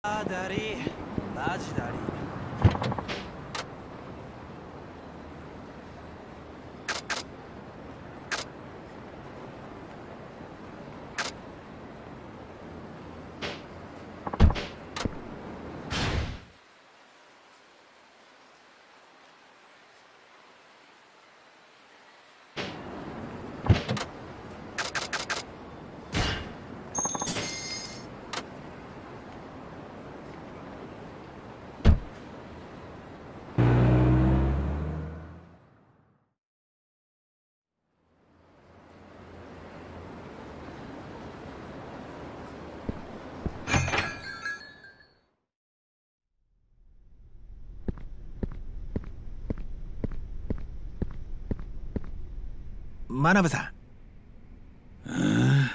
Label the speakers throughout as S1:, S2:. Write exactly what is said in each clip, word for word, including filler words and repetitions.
S1: あーダリー、マジダリー。
S2: マナブさん。
S3: ああ、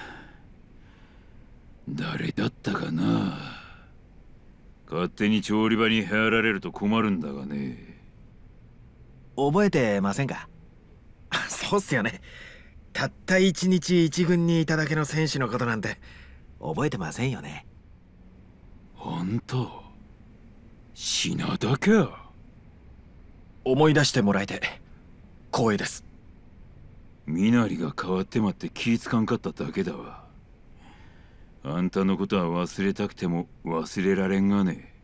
S3: 誰だったかな。勝手に調理場に入られると困るんだがね。
S2: 覚えてませんか？そうっすよね。たった一日一軍にいただけの選手のことなんて覚えてませんよね。
S3: あんた品田か。
S2: 思い出してもらえて光栄です。
S3: 身なりが変わってまって気ぃつかんかっただけだわ。あんたのことは忘れたくても忘れられんがね。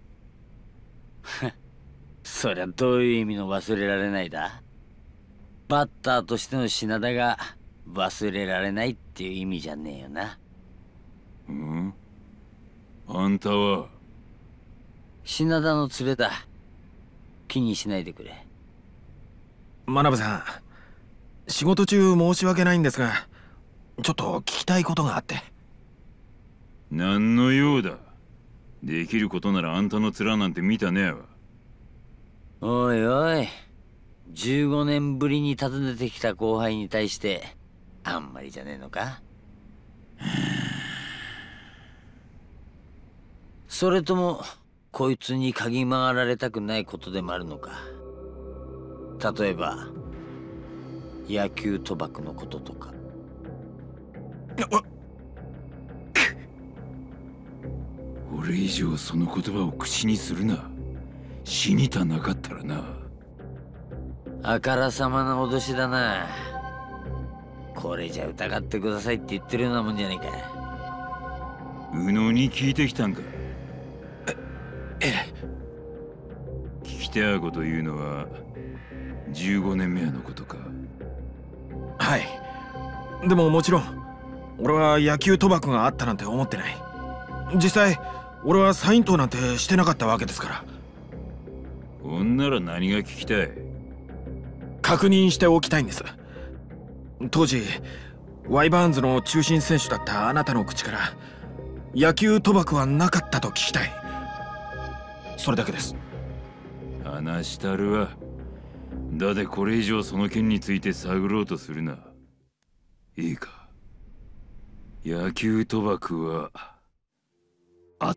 S4: そりゃどういう意味の忘れられないだ。バッターとしての品田が忘れられないっていう意味じゃねえよな。
S3: うん？あんたは
S4: 品田の連れだ。気にしないでくれ。
S2: マナブさん、仕事中申し訳ないんですが、ちょっと聞きたいことがあって。
S3: 何の用だ。できることならあんたの面なんて見たねえわ。
S4: おいおい、じゅうごねんぶりに訪ねてきた後輩に対してあんまりじゃねえのか。それともこいつに嗅ぎ回られたくないことでもあるのか。例えば野球賭博のこととか。
S3: 俺以上その言葉を口にするな。死にたなかったらな。
S4: あからさまな脅しだな。これじゃ疑ってくださいって言ってるようなもんじゃねえか。
S3: 宇野に聞いてきたんか。
S2: ええ。
S3: 聞きたいこと言うのはじゅうごねんめやのことか。
S2: はい。でももちろん俺は野球賭博があったなんて思ってない。実際俺はサイン盗なんてしてなかったわけですから。
S3: ほんなら何が聞きたい？
S2: 確認しておきたいんです。当時ワイバーンズの中心選手だったあなたの口から野球賭博はなかったと聞きたい。それだけです。
S3: 話したるわ。だでこれ以上その件について探ろうとするな。いいか。野球賭博はあった。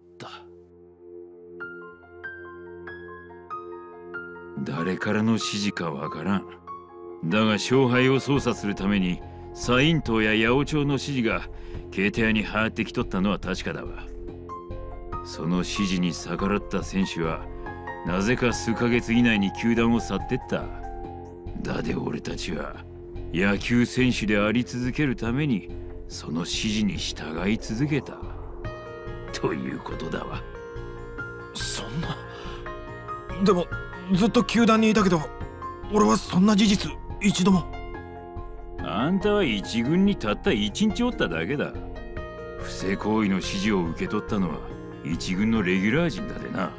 S3: 誰からの指示かわからん。だが勝敗を操作するためにサイン党や八百長の指示がケータ屋に回ってきとったのは確かだわ。その指示に逆らった選手はなぜか数ヶ月以内に球団を去ってった。だで俺たちは野球選手であり続けるためにその指示に従い続けたということだわ。
S2: そんな。でもずっと球団にいたけど俺はそんな事実一度も。
S3: あんたは一軍にたった一日おっただけだ。不正行為の指示を受け取ったのは一軍のレギュラー陣だでな。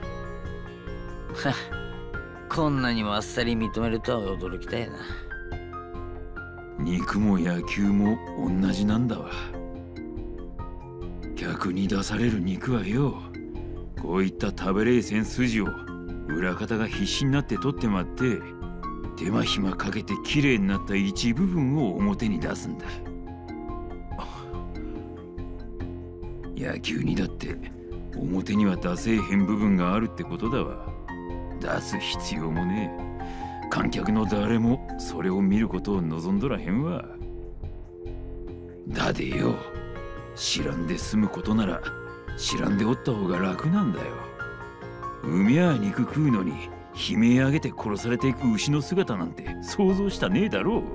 S4: こんなにもあっさり認めるとは驚きたいな。
S3: 肉も野球も同じなんだわ。客に出される肉はよ、こういった食べれいせん筋を裏方が必死になって取ってまって手間暇かけてきれいになった一部分を表に出すんだ。野球にだって表には出せえへん部分があるってことだわ。出す必要もねえ。観客の誰もそれを見ることを望んどらへんわ。だでよ、知らんで済むことなら知らんでおった方が楽なんだよ。海や肉食うのに悲鳴上げて殺されていく牛の姿なんて想像したねえだろう。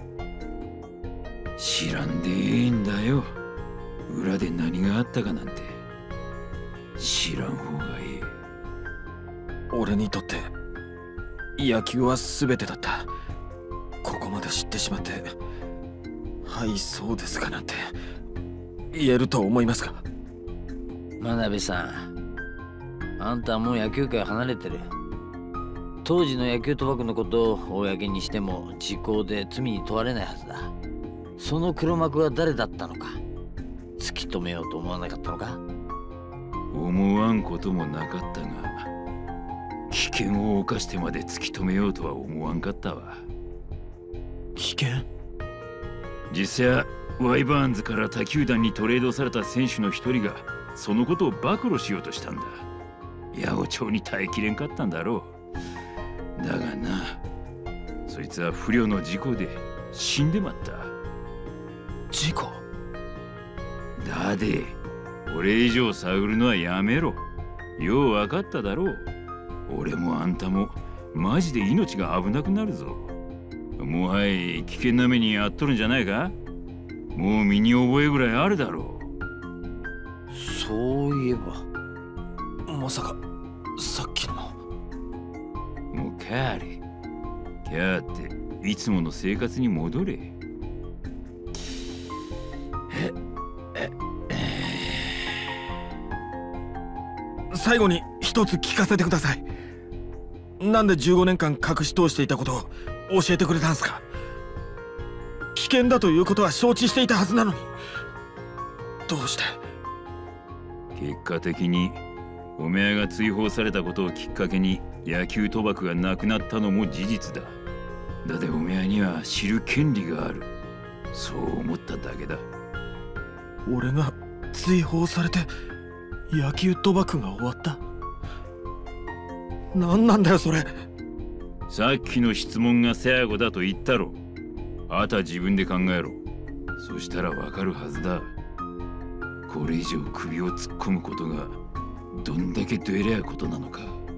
S3: 知らんでええんだよ。裏で何があったかなんて知らん方がいい。
S2: 俺にとって野球は全てだった。ここまで知ってしまって「はいそうですか」なんて言えると思いますか？
S4: 真鍋さん、あんたはもう野球界離れてる。当時の野球賭博のことを公にしても時効で罪に問われないはずだ。その黒幕は誰だったのか突き止めようと思わなかったのか？
S3: 思わんこともなかったが、危険を冒してまで突き止めようとは思わんかったわ。
S2: 危険？
S3: 実際ワイバーンズから他球団にトレードされた選手の一人がそのことを暴露しようとしたんだ。八百長に耐えきれんかったんだろう。だがな、そいつは不慮の事故で死んでまった。
S2: 事故？
S3: だで俺以上探るのはやめろ。よう分かっただろう。俺もあんたもマジで命が危なくなるぞ。もはや危険な目に遭っとるんじゃないか？もう身に覚えぐらいあるだろ
S4: う。そういえば
S2: まさかさっきの。
S3: もう帰れ。帰っていつもの生活に戻れ。
S2: 最後に一つ聞かせてください。なんでじゅうごねんかん隠し通していたことを教えてくれたんすか？危険だということは承知していたはずなのに、どうして？
S3: 結果的におめえが追放されたことをきっかけに野球賭博がなくなったのも事実だ。だっておめえには知る権利がある。そう思っただけだ。
S2: 俺が追放されて野球賭博が終わった？何なんだよそれ。
S3: さっきの質問が最後だと言ったろ。あとは自分で考えろ。そしたらわかるはずだ。これ以上首を突っ込むことがどんだけどえりゃいことなのか。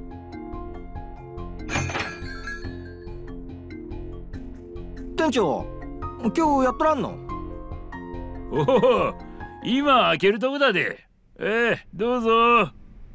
S1: 店長、今日やっとらんの？
S3: おお、今開けるとこだで。ええ、どうぞ。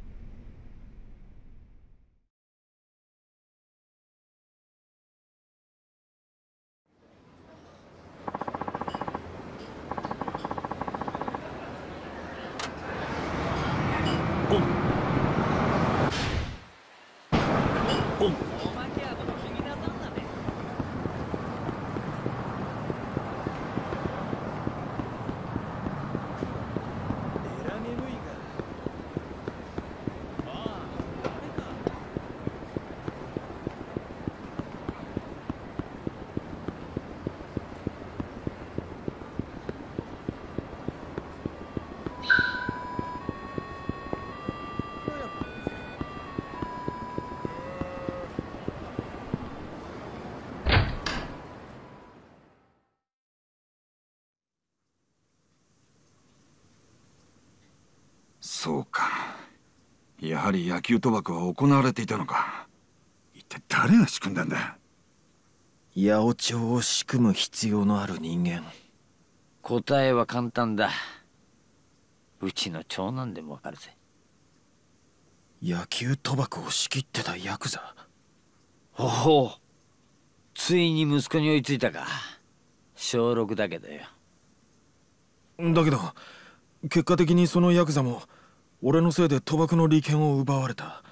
S5: そうか、やはり野球賭博は行われていたのか。一体誰が仕組んだんだ？
S2: 八百長を仕組む必要のある人間。
S4: 答えは簡単だ。うちの長男でもわかるぜ。
S2: 野球賭博を仕切ってたヤクザ。
S4: おお、ついに息子に追いついたか。小ろくだけどよ。
S2: だけど結果的にそのヤクザも俺のせいで賭博の利権を奪われた。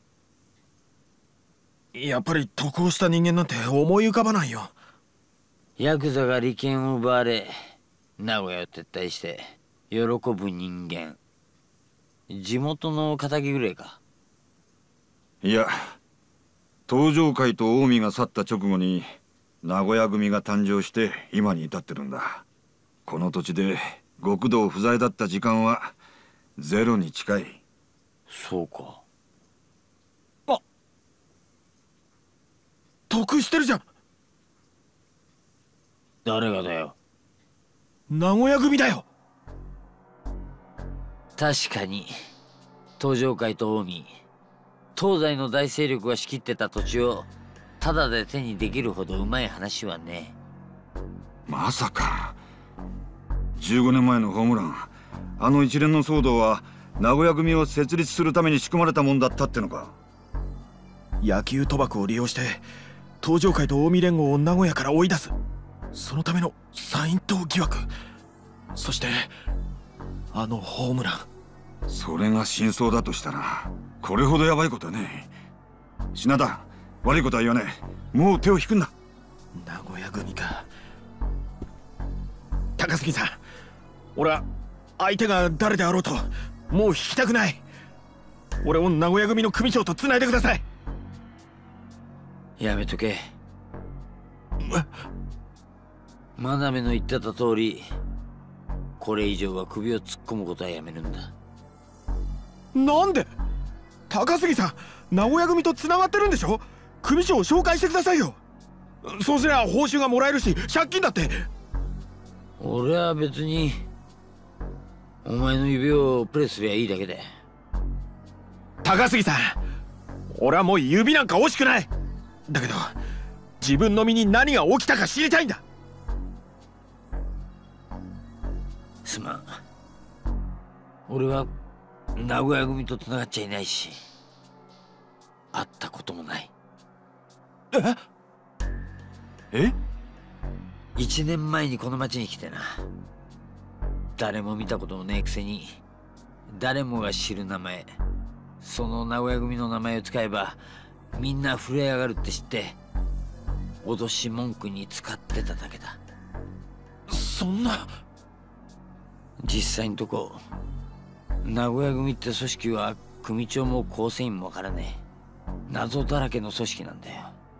S2: やっぱり得をした人間なんて思い浮かばないよ。
S4: ヤクザが利権を奪われ名古屋を撤退して喜ぶ人間、地元の仇ぐらいか。
S5: いや、東上会と近江が去った直後に名古屋組が誕生して今に至ってるんだ。この土地で極道不在だった時間はゼロに近い。
S4: そうか。
S2: あ、得してるじゃん。
S4: 誰がだよ。
S2: 名古屋組だよ。
S4: 確かに東上界と近江、東西の大勢力が仕切ってた土地をタダで手にできるほどうまい話はね。
S5: まさかじゅうごねんまえのホームラン、あの一連の騒動は名古屋組を設立するために仕組まれたもんだったってのか。
S2: 野球賭博を利用して東上界と近江連合を名古屋から追い出す、そのためのサイン党疑惑、そしてあのホームラン。
S5: それが真相だとしたらこれほどヤバいことはねえ。品田、悪いことは言わねえ。もう手を引くんだ。
S2: 名古屋組か。高杉さん、俺は相手が誰であろうともう引きたくない。俺を名古屋組の組長とつないでください。
S4: やめとけ。真鍋の言ってた通り、これ以上は首を突っ込むことはやめるんだ。
S2: なんで？高杉さん、名古屋組とつながってるんでしょ。組長を紹介してくださいよ。そうすりゃ報酬がもらえるし、借金だって。
S4: 俺は別にお前の指をプレスすりゃいいだけで。
S2: 高杉さん、俺はもう指なんか惜しくない。だけど自分の身に何が起きたか知りたいんだ。
S4: すまん、俺は名古屋組とつながっちゃいないし、会ったこともない。
S5: ええ
S4: 一年前にこの町に来てな、誰も見たこともねえくせに誰もが知る名前、その名古屋組の名前を使えばみんな震え上がるって知って脅し文句に使ってただけだ。
S2: そんな。
S4: 実際のとこ名古屋組って組織は組長も構成員もわからねえ謎だらけの組織なんだよ。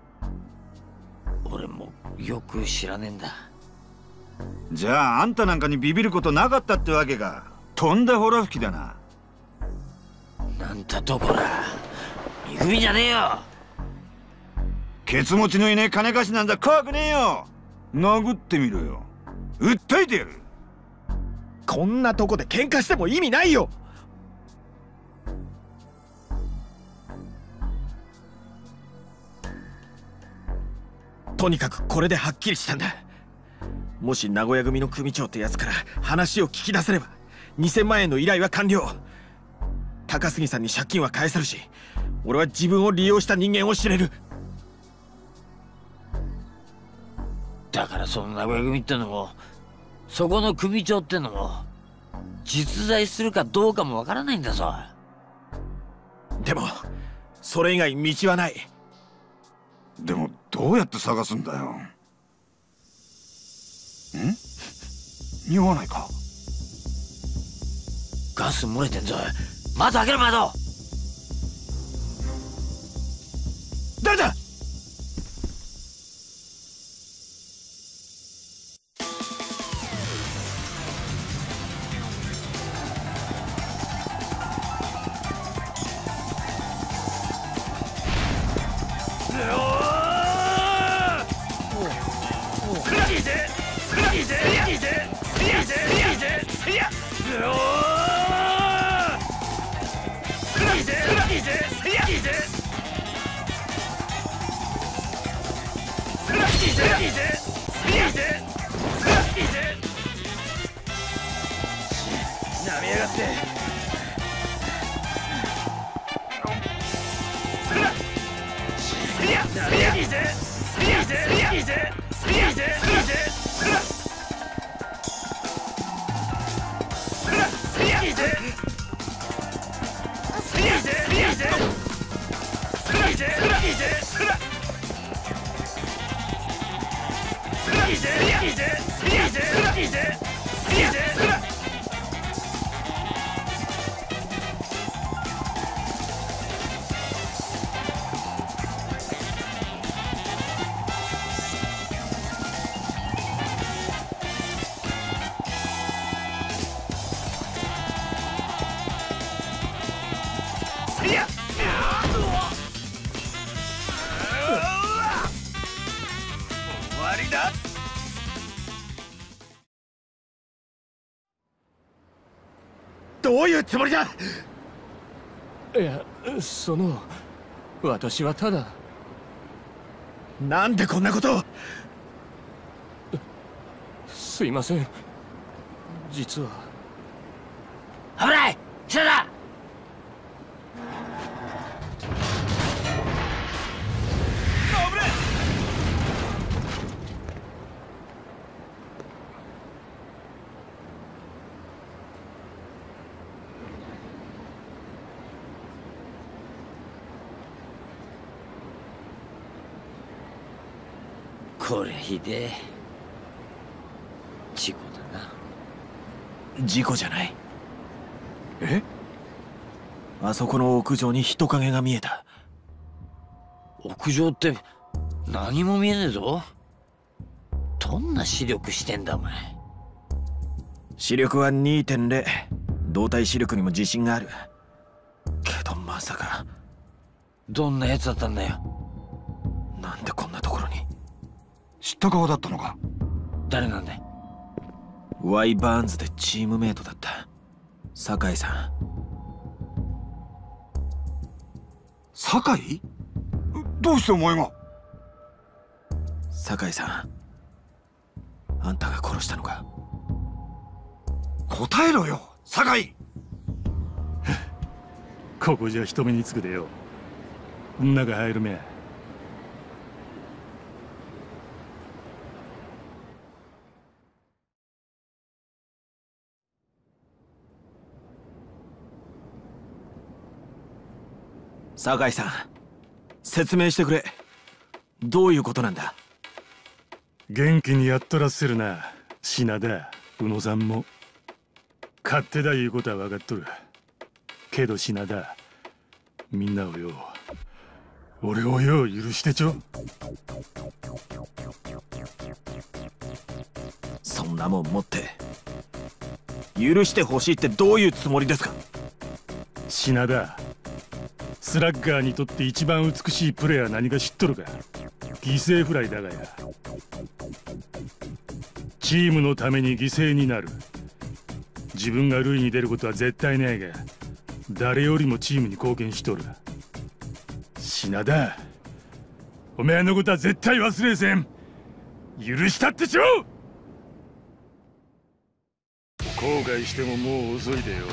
S4: 俺もよく知らねえんだ。
S5: じゃああんたなんかにビビることなかったってわけか。とんだほら吹きだな。
S4: なんたとこら、見組じゃねえよ。
S5: ケツ持ちのいねえ金貸しなんざ怖くねえよ。殴ってみろよ。訴えてやる。
S2: こんなとこで喧嘩しても意味ないよ。とにかくこれではっきりしたんだ。もし名古屋組の組長ってやつから話を聞き出せればにせんまんえんの依頼は完了。高杉さんに借金は返せるし、俺は自分を利用した人間を知れる。
S4: だからその名古屋組ってのもそこの組長ってのも実在するかどうかもわからないんだぞ。
S2: でもそれ以外道はない。
S5: でもどうやって探すんだよ。ん？匂わないか。
S4: ガス漏れてんぞ。窓開けろ窓。
S2: 誰だ。 どういうつもりだ。
S6: いや、その私はただ。
S2: なんでこんなことを。
S6: すいません、実は。
S4: 危ない！下だ！これひでえ。事故だな。
S2: 事故じゃない。
S5: え？
S2: あそこの屋上に人影が見えた。
S4: 屋上って何も見えねえぞ。どんな視力してんだお前。
S2: 視力は にてんゼロ。 動体視力にも自信があるけど、まさか。
S4: どんなやつだったんだよ。
S2: なんでこんなところに。
S5: 知った顔だったのか。
S4: 誰なんだい。
S2: ワイ・バーンズでチームメイトだった酒井さん。
S5: 酒井？どうしてお前が？
S2: 酒井さん、あんたが殺したのか。
S5: 答えろよ酒井。
S6: ここじゃ人目につくでよ。中入るめ。
S2: 酒井さん、説明してくれ。どういうことなんだ。
S6: 元気にやっとらせるな品田。宇野さんも勝手だいうことは分かっとるけど、品田、みんなをよ、俺をよ許してちょ。
S2: そんなもん持って許してほしいってどういうつもりですか。
S6: 品田、スラッガーにとって一番美しいプレーは何か知っとるか。犠牲フライだがや。チームのために犠牲になる。自分が塁に出ることは絶対ないが、誰よりもチームに貢献しとる。品田、お前のことは絶対忘れせん。許したってちょ。後悔してももう遅いでよ。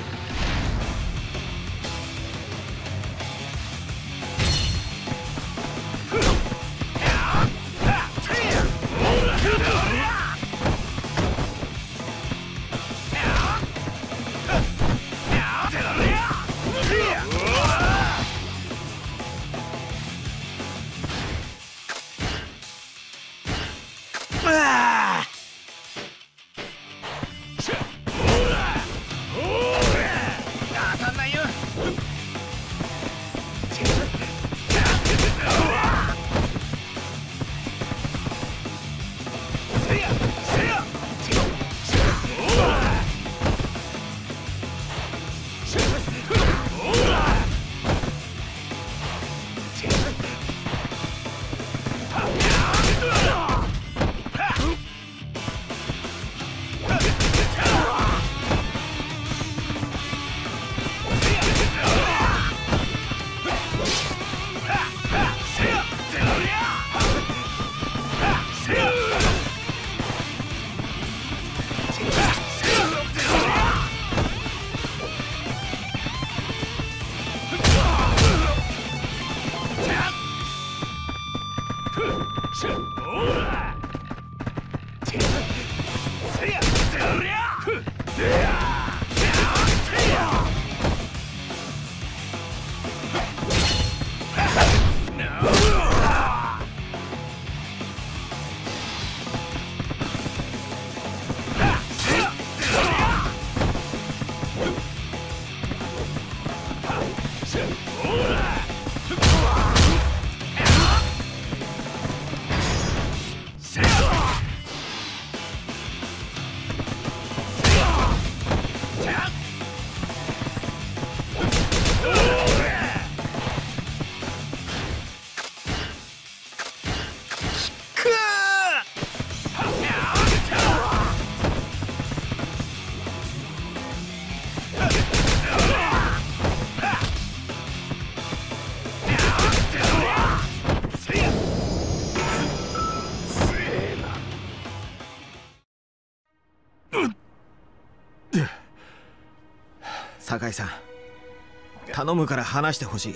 S2: 井さん、頼むから話してほしい。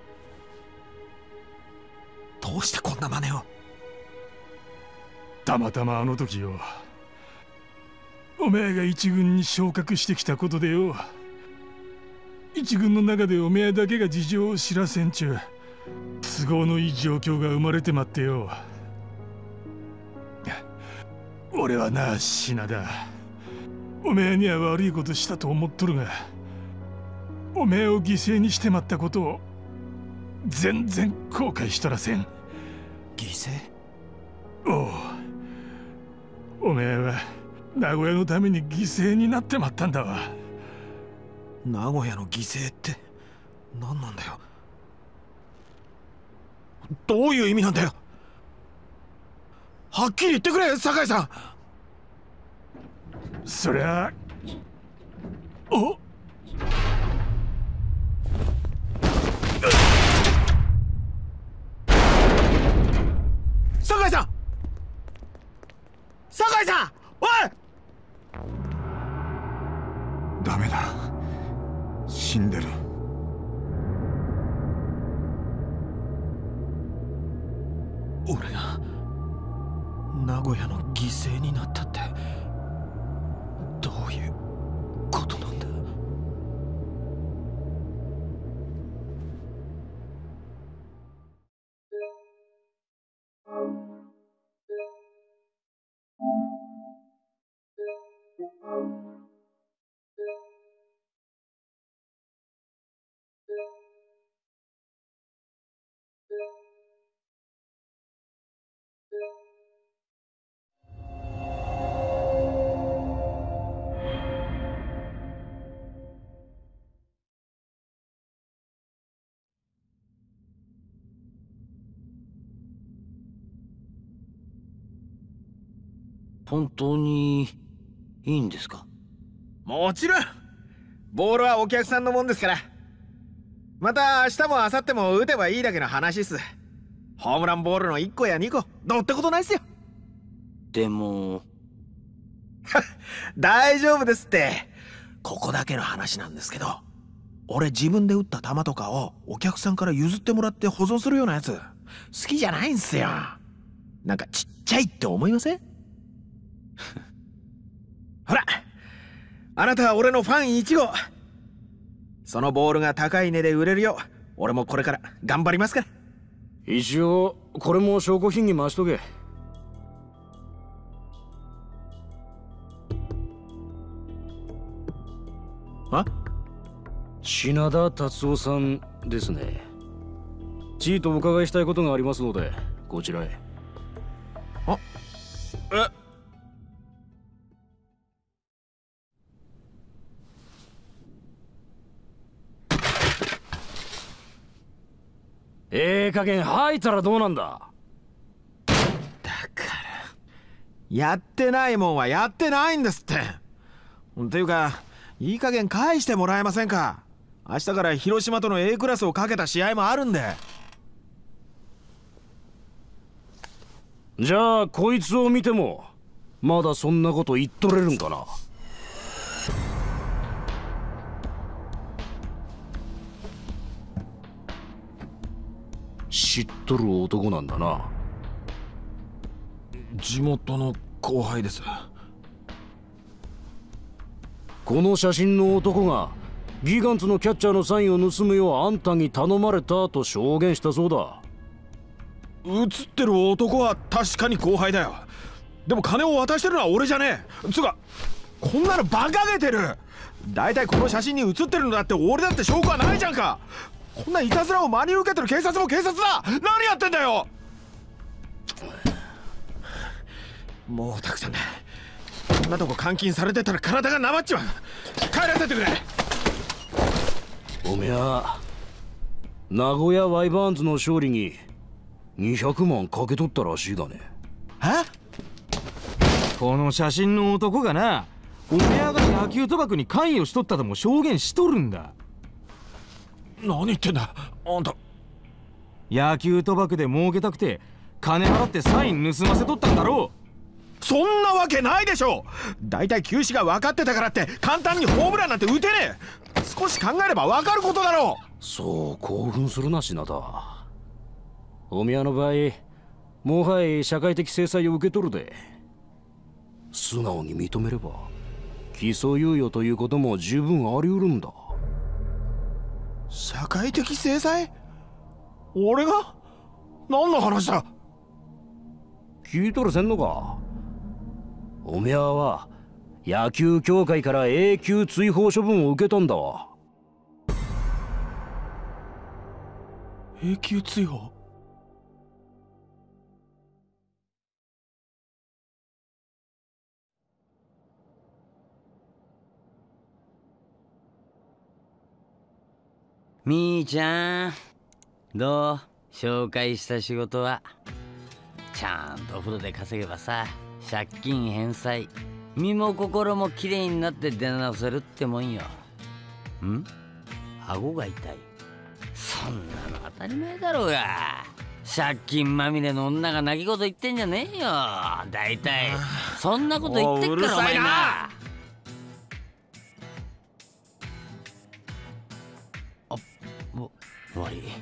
S2: どうしてこんな真似を。
S6: たまたまあの時よ、おめえが一軍に昇格してきたことでよ、一軍の中でおめえだけが事情を知らせんちゅう都合のいい状況が生まれてまってよ。俺はな、品田、おめえには悪いことしたと思っとるが、おめえを犠牲にしてまったことを全然後悔しとらせん。
S2: 犠牲？
S6: おう、おめえは名古屋のために犠牲になってまったんだわ。
S2: 名古屋の犠牲って何なんだよ。どういう意味なんだよ。はっきり言ってくれ、酒井さん。
S6: そりゃ、お
S2: 酒井さん、酒井さん、おい。
S5: ダメだ、死んでる。
S2: 俺が名古屋の犠牲になったってどういうことなんだ。
S4: 本当にいいんですか？
S2: もちろん。ボールはお客さんのもんですから。また明日も明後日も打てばいいだけの話っす。ホームランボールのいっこやにこどうってことないっすよ。
S4: でも
S2: 大丈夫ですって。ここだけの話なんですけど、俺自分で打った球とかをお客さんから譲ってもらって保存するようなやつ好きじゃないんすよ。なんかちっちゃいって思いません？ほら、あなたは俺のファンいち号。そのボールが高い値で売れるよう俺もこれから頑張りますから。
S7: 一応これも証拠品に回しとけ。
S2: あ？
S7: 品田達夫さんですね。ちいとお伺いしたいことがありますのでこちらへ。
S2: あ、え
S7: ええ加減吐いたらどうなんだ。
S2: だからやってないもんはやってないんですって。っていうかいい加減返してもらえませんか。明日から広島との A クラスをかけた試合もあるんで。
S7: じゃあこいつを見てもまだそんなこと言っとれるんかな。知っとる男なんだな。
S2: 地元の後輩です。
S7: この写真の男がギガンツのキャッチャーのサインを盗むようあんたに頼まれたと証言したそうだ。
S2: 写ってる男は確かに後輩だよ。でも金を渡してるのは俺じゃねえ。つうかこんなの馬鹿げてる。だいたいこの写真に写ってるのだって俺だって証拠はないじゃんか。こんないたずらを真に受けてる警察も警察だ。何やってんだよ。もうたくさんだ。こんなとこ監禁されてたら体がなまっちまう。帰らせてくれ。
S7: おめえは名古屋ワイバーンズの勝利ににひゃくまんかけ取ったらしいがね。
S2: え？
S8: この写真の男がな、おめえが野球賭博に関与しとったとも証言しとるんだ。
S2: 何言ってんだあんた。
S8: 野球賭博で儲けたくて金払ってサイン盗ませとったんだろ
S2: う。そんなわけないでしょ。だいたい球種が分かってたからって簡単にホームランなんて打てねえ。 少し考えれば分かることだろ
S7: う。そう興奮するな品田。おみやの場合もはや社会的制裁を受け取るで。素直に認めれば起訴猶予ということも十分あり得るんだ。
S2: 社会的制裁？俺が？何の話だ？
S7: 聞いとるせんのか。おめえは野球協会から永久追放処分を受けたんだわ。
S2: 永久追放？
S4: みーちゃん、どう？紹介した仕事は。ちゃんとお風呂で稼げばさ、借金返済、身も心もきれいになって出直せるってもんよ。ん？顎が痛い。そんなの当たり前だろうが。借金まみれの女が泣き言言ってんじゃねえよ。だいたいそんなこと言ってっからお前な。あ、わ、悪い。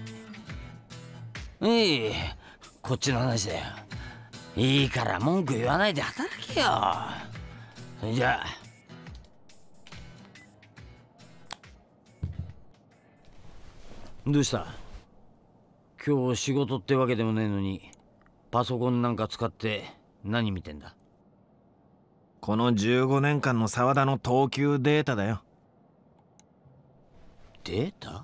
S4: いい、こっちの話だよ。いいから文句言わないで働けよ。それじゃあ。どうした？今日仕事ってわけでもねえのにパソコンなんか使って何見てんだ？
S2: このじゅうごねんかんの沢田の投球データだよ。
S4: データ？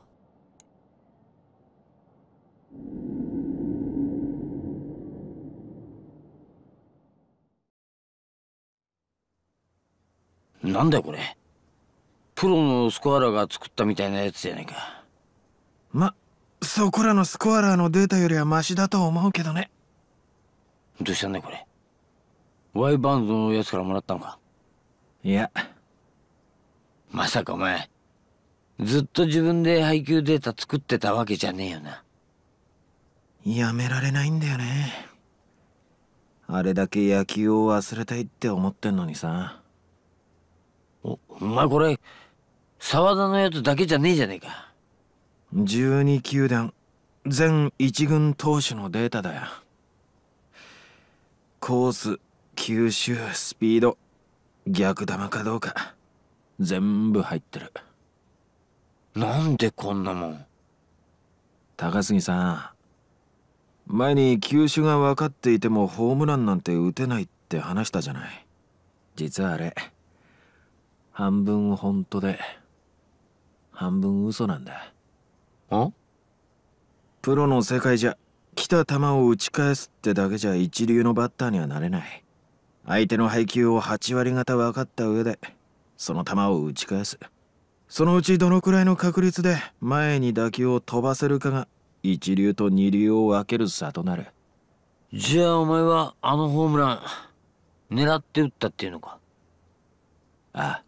S4: なんだよこれ。プロのスコアラーが作ったみたいなやつじゃないか。
S2: ま、そこらのスコアラーのデータよりはマシだと思うけどね。
S4: どうしたんだよこれ。ワイバンドのやつからもらったのか？
S2: いや。
S4: まさかお前ずっと自分で配球データ作ってたわけじゃねえよな。
S2: やめられないんだよね。あれだけ野球を忘れたいって思ってんのにさ。
S4: お、お前これ沢田のやつだけじゃねえじゃねえか。
S2: じゅうにきゅうだん全一軍投手のデータだよ。コース、球種、スピード、逆球かどうか全部入ってる。
S4: なんでこんなもん。
S2: 高杉さん、前に球種が分かっていてもホームランなんて打てないって話したじゃない。実はあれ半分本当で半分嘘なんだ。
S4: ん？
S2: プロの世界じゃ来た球を打ち返すってだけじゃ一流のバッターにはなれない。相手の配球をはちわりがた分かった上でその球を打ち返す。そのうちどのくらいの確率で前に打球を飛ばせるかが一流と二流を分ける差となる。
S4: じゃあお前はあのホームラン狙って打ったっていうのか？
S2: ああ。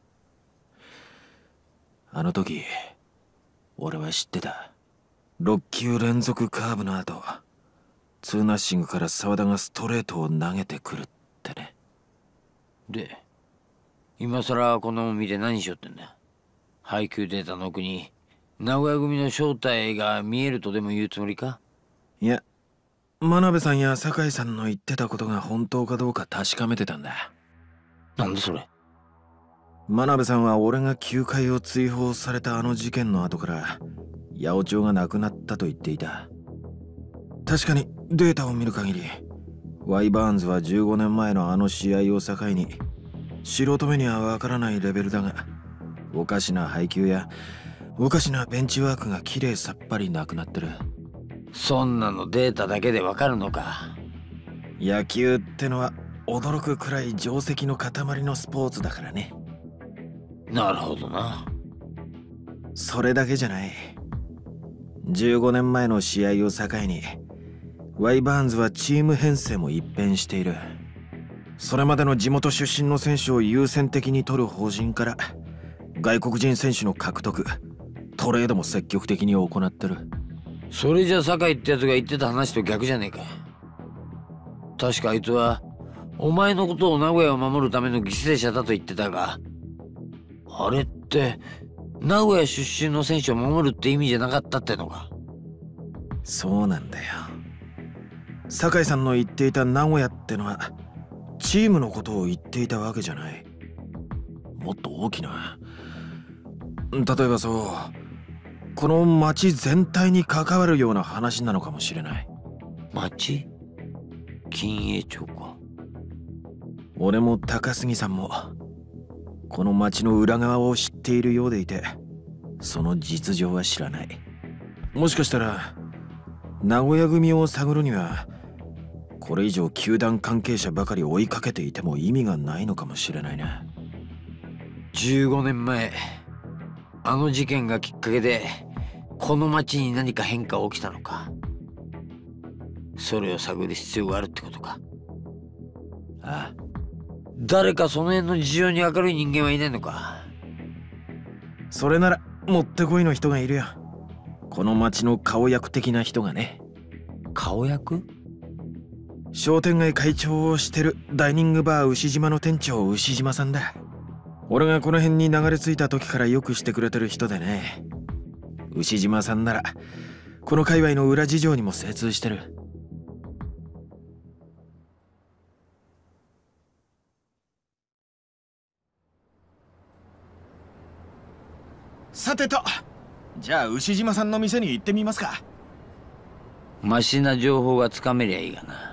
S2: あの時俺は知ってた。ろっきゅう連続カーブの後ツーナッシングから沢田がストレートを投げてくるってね。
S4: で今さらこんなもん見て何しようってんだ。配球データの奥に名古屋組の正体が見えるとでも言うつもりか？
S2: いや、真鍋さんや酒井さんの言ってたことが本当かどうか確かめてたんだ。
S4: なんだそれ。
S2: 真鍋さんは俺が球界を追放されたあの事件の後から八百長が亡くなったと言っていた。確かにデータを見る限りワイ・バーンズはじゅうごねんまえのあの試合を境に素人目にはわからないレベルだがおかしな配球やおかしなベンチワークがきれいさっぱりなくなってる。
S4: そんなのデータだけでわかるのか？
S2: 野球ってのは驚くくらい定石の塊のスポーツだからね。
S4: なるほどな。
S2: それだけじゃない。じゅうごねんまえの試合を境にワイ・バーンズはチーム編成も一変している。それまでの地元出身の選手を優先的に取る方針から外国人選手の獲得トレードも積極的に行ってる。
S4: それじゃ酒井ってやつが言ってた話と逆じゃねえか。確かあいつはお前のことを名古屋を守るための犠牲者だと言ってたが、あれって名古屋出身の選手を守るって意味じゃなかったってのか。
S2: そうなんだよ。酒井さんの言っていた名古屋ってのはチームのことを言っていたわけじゃない。もっと大きな、例えばそうこの町全体に関わるような話なのかもしれない。
S4: 町？金栄町か。
S2: 俺も高杉さんもこの町の裏側を知っているようでいて、その実情は知らない。もしかしたら名古屋組を探るにはこれ以上球団関係者ばかり追いかけていても意味がないのかもしれないな。
S4: じゅうごねんまえ、あの事件がきっかけでこの町に何か変化が起きたのか。それを探る必要があるってことか。
S2: ああ、
S4: 誰かその辺の事情に明るい人間はいないのか。
S2: それならもってこいの人がいるよ。この町の顔役的な人がね。
S4: 顔役？
S2: 商店街会長をしてるダイニングバー牛島の店長牛島さんだ。俺がこの辺に流れ着いた時からよくしてくれてる人でね。牛島さんならこの界隈の裏事情にも精通してる。さてと、じゃあ牛島さんの店に行ってみますか。
S4: マシな情報がつかめりゃいいがな。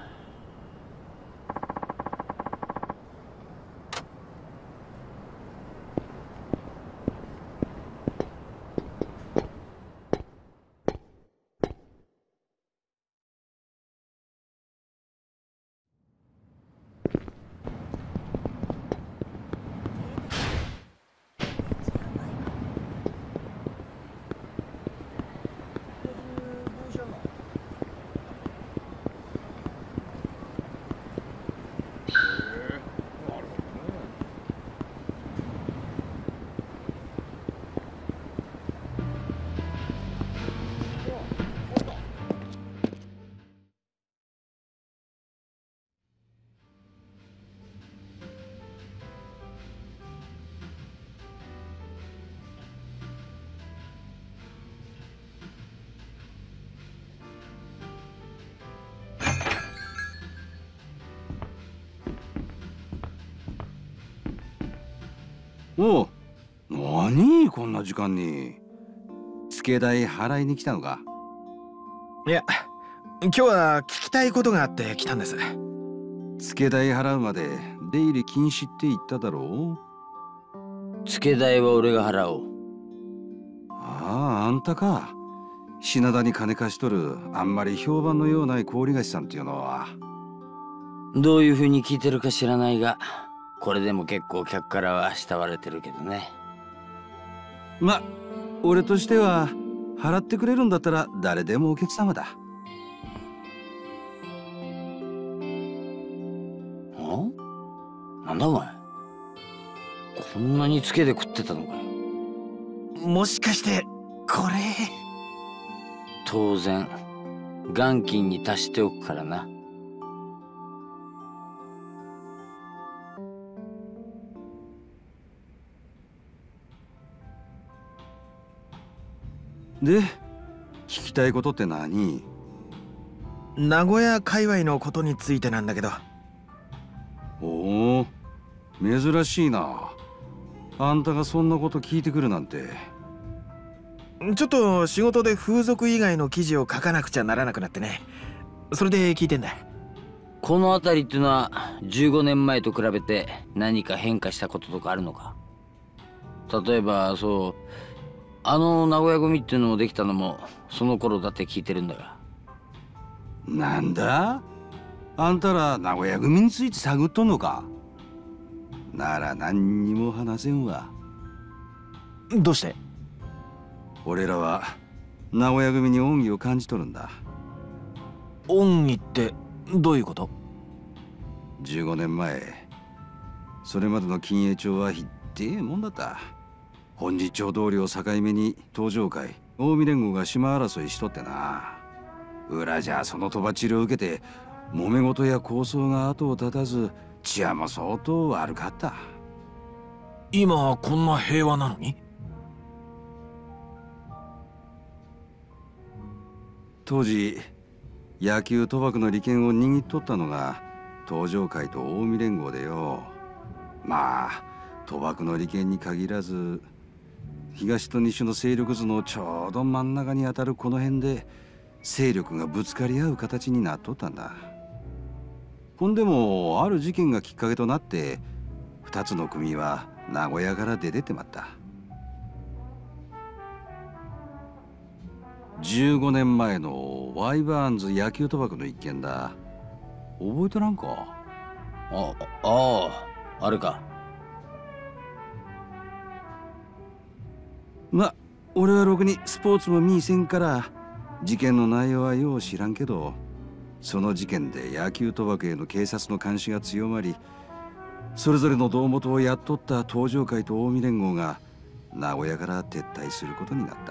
S9: おう、何こんな時間に。付け代払いに来たのか。
S2: いや、今日は聞きたいことがあって来たんです。
S9: 付け代払うまで出入り禁止って言っただろ
S4: う。付け代は俺が払おう。
S9: ああ、あんたか。品田に金貸しとるあんまり評判のようない氷菓子さんっていうのは。
S4: どういう風に聞いてるか知らないが、これでも結構客からは慕われてるけどね。
S9: ま、俺としては払ってくれるんだったら誰でもお客様だ。
S4: ん？なんだお前、こんなにつけで食ってたのかよ。
S2: もしかしてこれ。
S4: 当然元金に足しておくからな。
S9: で、聞きたいことって何？
S2: 名古屋界隈のことについてなんだけど。
S9: おお、珍しいな。あんたがそんなこと聞いてくるなんて。
S2: ちょっと仕事で風俗以外の記事を書かなくちゃならなくなってね。それで聞いてんだ。
S4: この辺りっていうのはじゅうごねんまえと比べて何か変化したこととかあるのか？例えばそうあの名古屋組っていうのもできたのもその頃だって聞いてるんだが。
S9: なんだ？あんたら名古屋組について探っとんのか？なら何にも話せんわ。
S2: どうして？
S9: 俺らは名古屋組に恩義を感じとるんだ。
S2: 恩義ってどういうこと？
S9: じゅうごねんまえ、それまでの金栄町はひってえもんだった。本日町通りを境目に東上会、近江連合が島争いしとってな。裏じゃそのとばっちりを受けて揉め事や抗争が後を絶たず、治安も相当悪かった。
S2: 今こんな平和なのに？
S9: 当時野球賭博の利権を握っとったのが東上会と近江連合でよ。まあ賭博の利権に限らず東と西の勢力図のちょうど真ん中にあたるこの辺で勢力がぶつかり合う形になっとったんだ。ほんでもある事件がきっかけとなって二つの組は名古屋から出てってまった。じゅうごねんまえのワイバーンズ野球賭博の一件だ。覚えてらんか？
S4: ああああれか。
S9: ま、俺はろくにスポーツも見いせんから事件の内容はよう知らんけど、その事件で野球賭博への警察の監視が強まり、それぞれの胴元を雇った東上会と近江連合が名古屋から撤退することになった。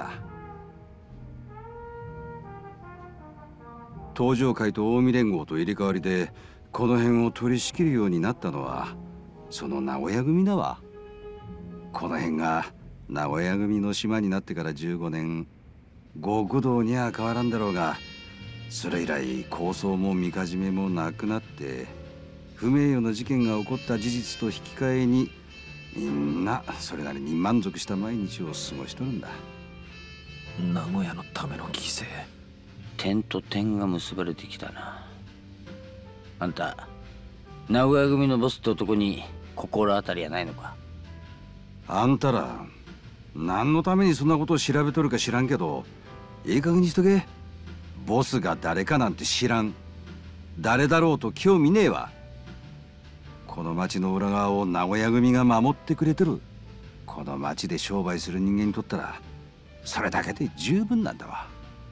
S9: 東上会と近江連合と入れ替わりでこの辺を取り仕切るようになったのはその名古屋組だわ。この辺が名古屋組の島になってからじゅうごねん、極道には変わらんだろうが、それ以来抗争もみかじめもなくなって不名誉な事件が起こった事実と引き換えにみんなそれなりに満足した毎日を過ごしとるんだ。
S2: 名古屋のための犠牲。
S4: 点と点が結ばれてきたな。あんた名古屋組のボスって男に心当たりはないのか？
S9: あんたら何のためにそんなことを調べとるか知らんけど、いい加減にしとけ。ボスが誰かなんて知らん。誰だろうと興味ねえわ。この町の裏側を名古屋組が守ってくれてる。この町で商売する人間にとったらそれだけで十分なんだわ。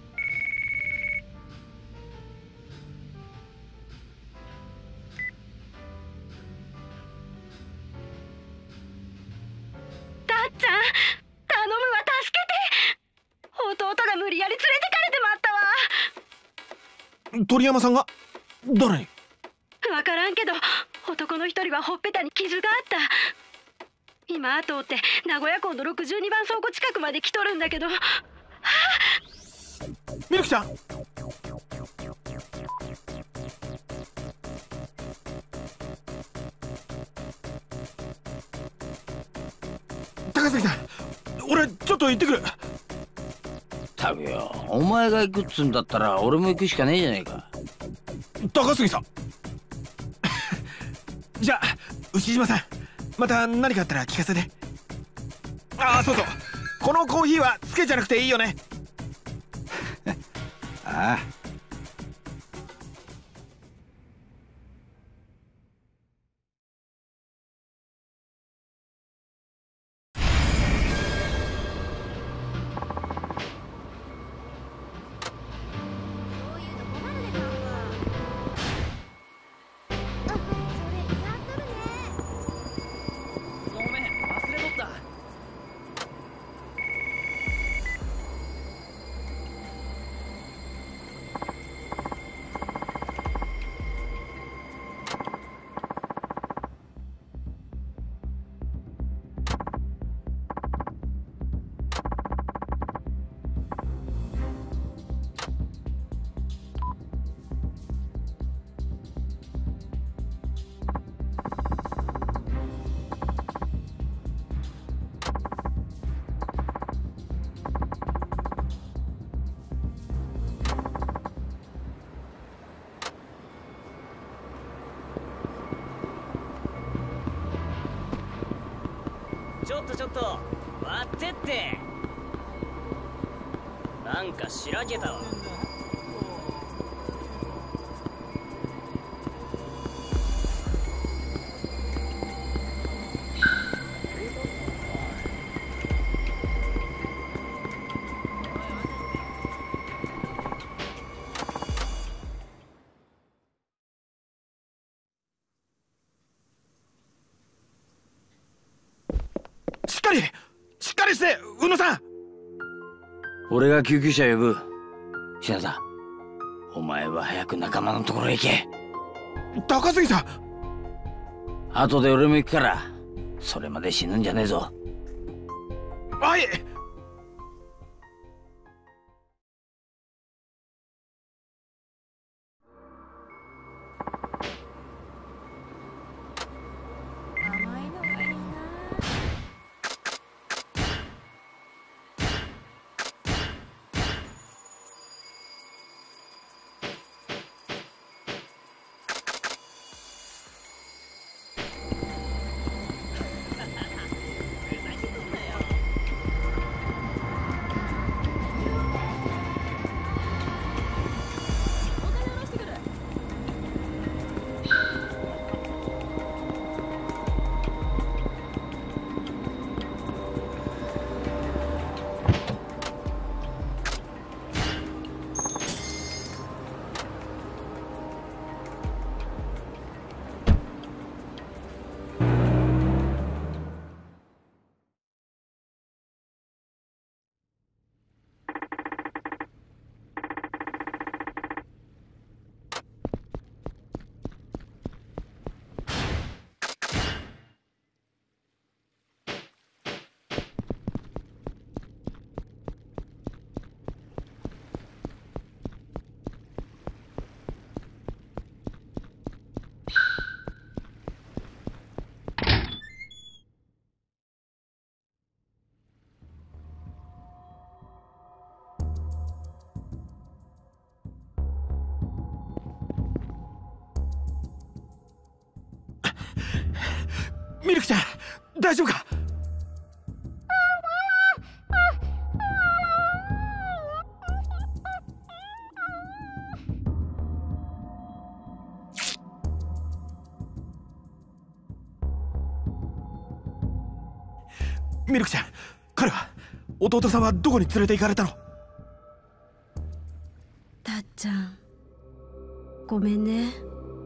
S10: たっちゃん頼むわ、助けて。弟が無理やり連れてかれてまったわ。
S2: 鳥山さんが誰に？
S10: 分からんけど男の一人はほっぺたに傷があった。今後を追って名古屋港のろくじゅうにばん倉庫近くまで来とるんだけど。は
S2: あ、みゆきちゃん。高杉さん、俺ちょっと行ってくる。
S4: たくよ、お前が行くっつんだったら俺も行くしかねえじゃねえか。
S2: 高杉さんじゃあ牛島さん、また何かあったら聞かせて。ああ、そうそう、このコーヒーはつけじゃなくていいよね
S9: ああ、
S11: ちょっとちょっと待ってって。なんかしらけたわ。
S2: しっかりしっかりして、宇野さん。
S4: 俺が救急車呼ぶ。品田、お前は早く仲間のところへ行け。
S2: 高杉さん、
S4: 後で俺も行くから、それまで死ぬんじゃねえぞ。
S2: はい。 ミルクちゃん大丈夫か？ミルクちゃん、彼は弟さんはどこに連れて行かれたの？
S10: たっちゃん、ごめんね。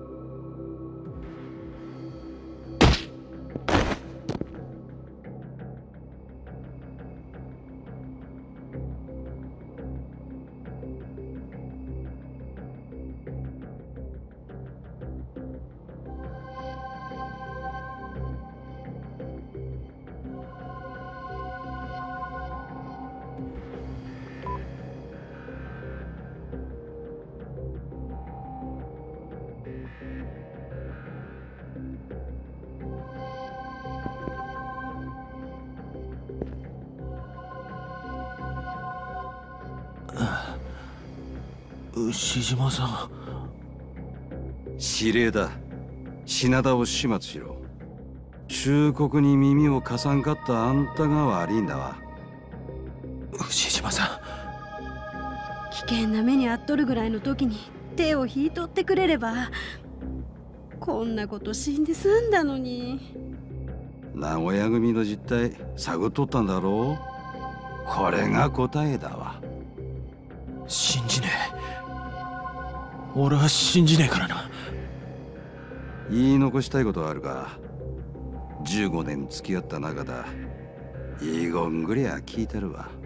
S2: 牛島さん。
S9: 指令だ。品田を始末しろ。忠告に耳を貸さんかったあんたが悪いんだわ。
S2: 牛島さん、
S10: 危険な目に遭っとるぐらいの時に手を引いとってくれればこんなこと死んで済んだのに。
S9: 名古屋組の実態探っとったんだろう。これが答えだわ。
S2: 信じねえ。俺は信じねえからな。
S9: 言い残したいことはあるか？じゅうごねん付き合った仲だ。遺言ぐりゃ聞いてるわ。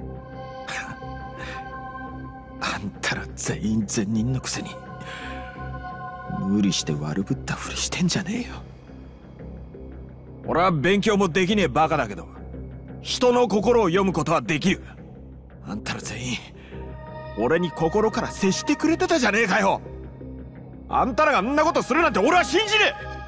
S2: あんたら全員善人のくせに無理して悪ぶったふりしてんじゃねえよ。俺は勉強もできねえバカだけど人の心を読むことはできる。あんたら全員俺に心から接してくれてたじゃねえかよ。あんたらがあんなことするなんて俺は信じねえ。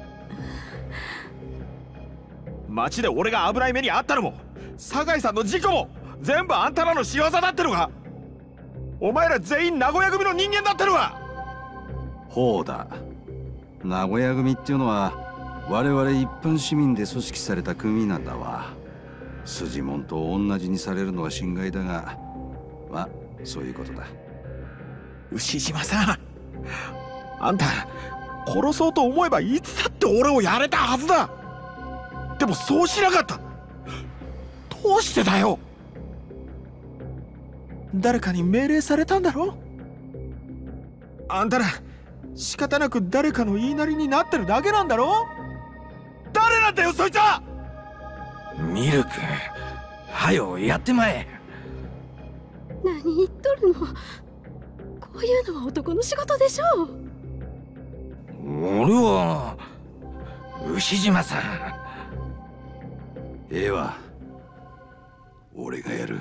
S2: 街で俺が危ない目にあったのも酒井さんの事故も全部あんたらの仕業だってのか？お前ら全員名古屋組の人間だってのか？
S9: ほうだ。名古屋組っていうのは我々一般市民で組織された組なんだわ。筋もんと同じにされるのは心外だが、まあそういうことだ。
S2: 牛島さん、あんた殺そうと思えばいつだって俺をやれたはずだ。でもそうしなかった。どうしてだよ。誰かに命令されたんだろ？あんたら仕方なく誰かの言いなりになってるだけなんだろ？誰なんだよそいつは！
S1: ミルク、はよやってまえ。
S10: 何言っとるの。こういうのは男の仕事でしょう。
S1: 俺は牛島さん。
S9: ええわ、俺がやる。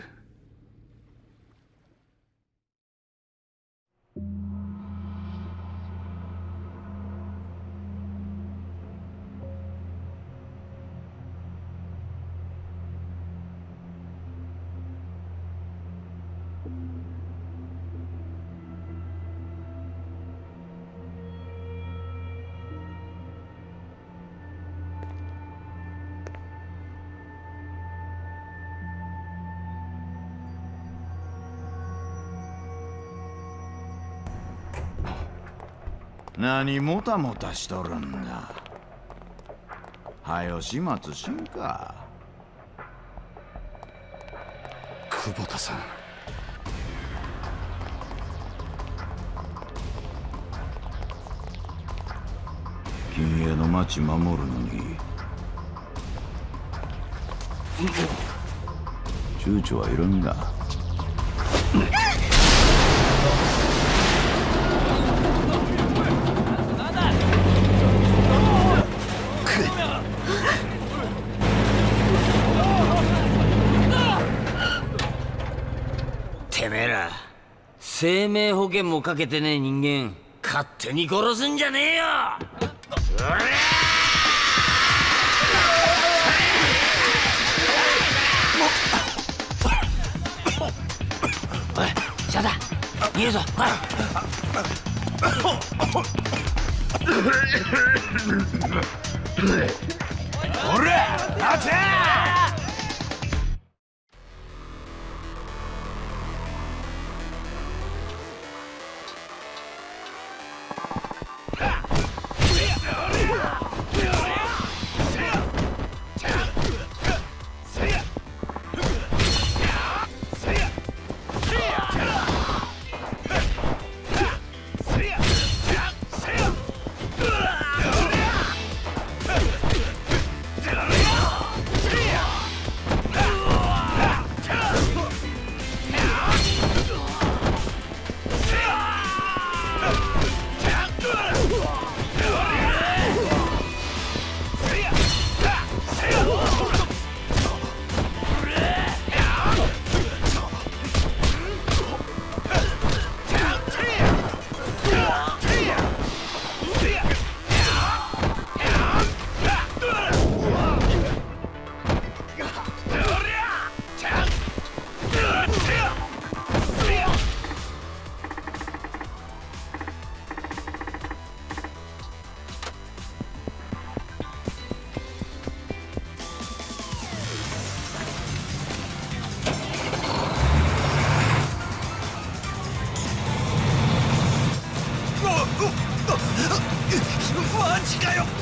S12: 何もたもたしとるんだ。はよ始末しんか。
S9: 久保田さん、
S12: 金営の町守るのに躊躇はいるんだ。
S4: てめえら生命保険もかけてねえ人間勝手に殺すんじゃねえよ。おい、シャダ逃げるぞ。
S12: ほら待て。
S1: マジかよ。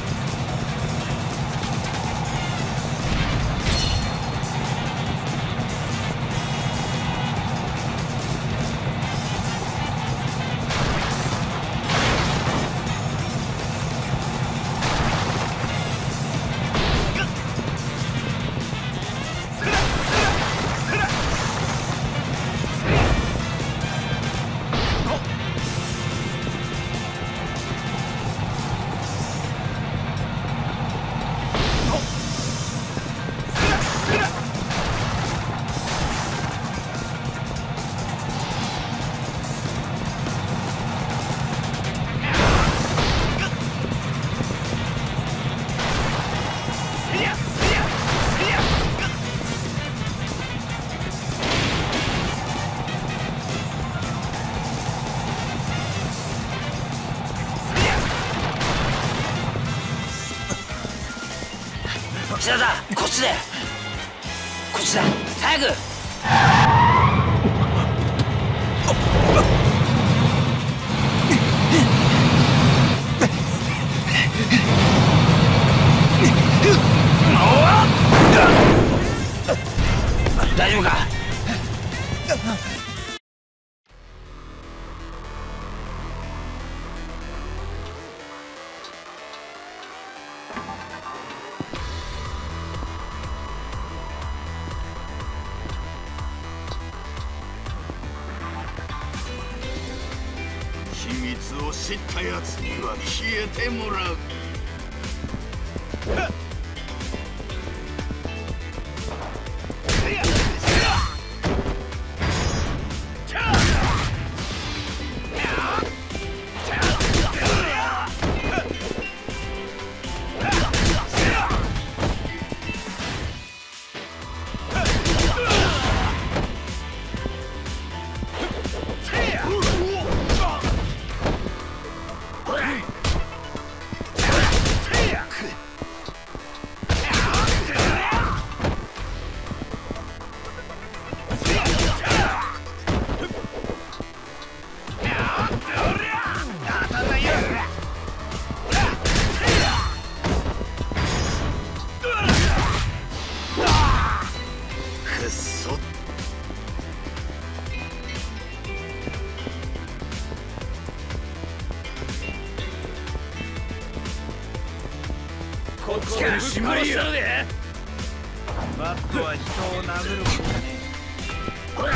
S4: 下だ、こっちでこっちだ、早く。大丈夫か。
S12: 秘密を知ったやつには消えてもらう。
S1: こっちからぶっ殺したるで。バットは人を殴るもんじゃねえ。ほら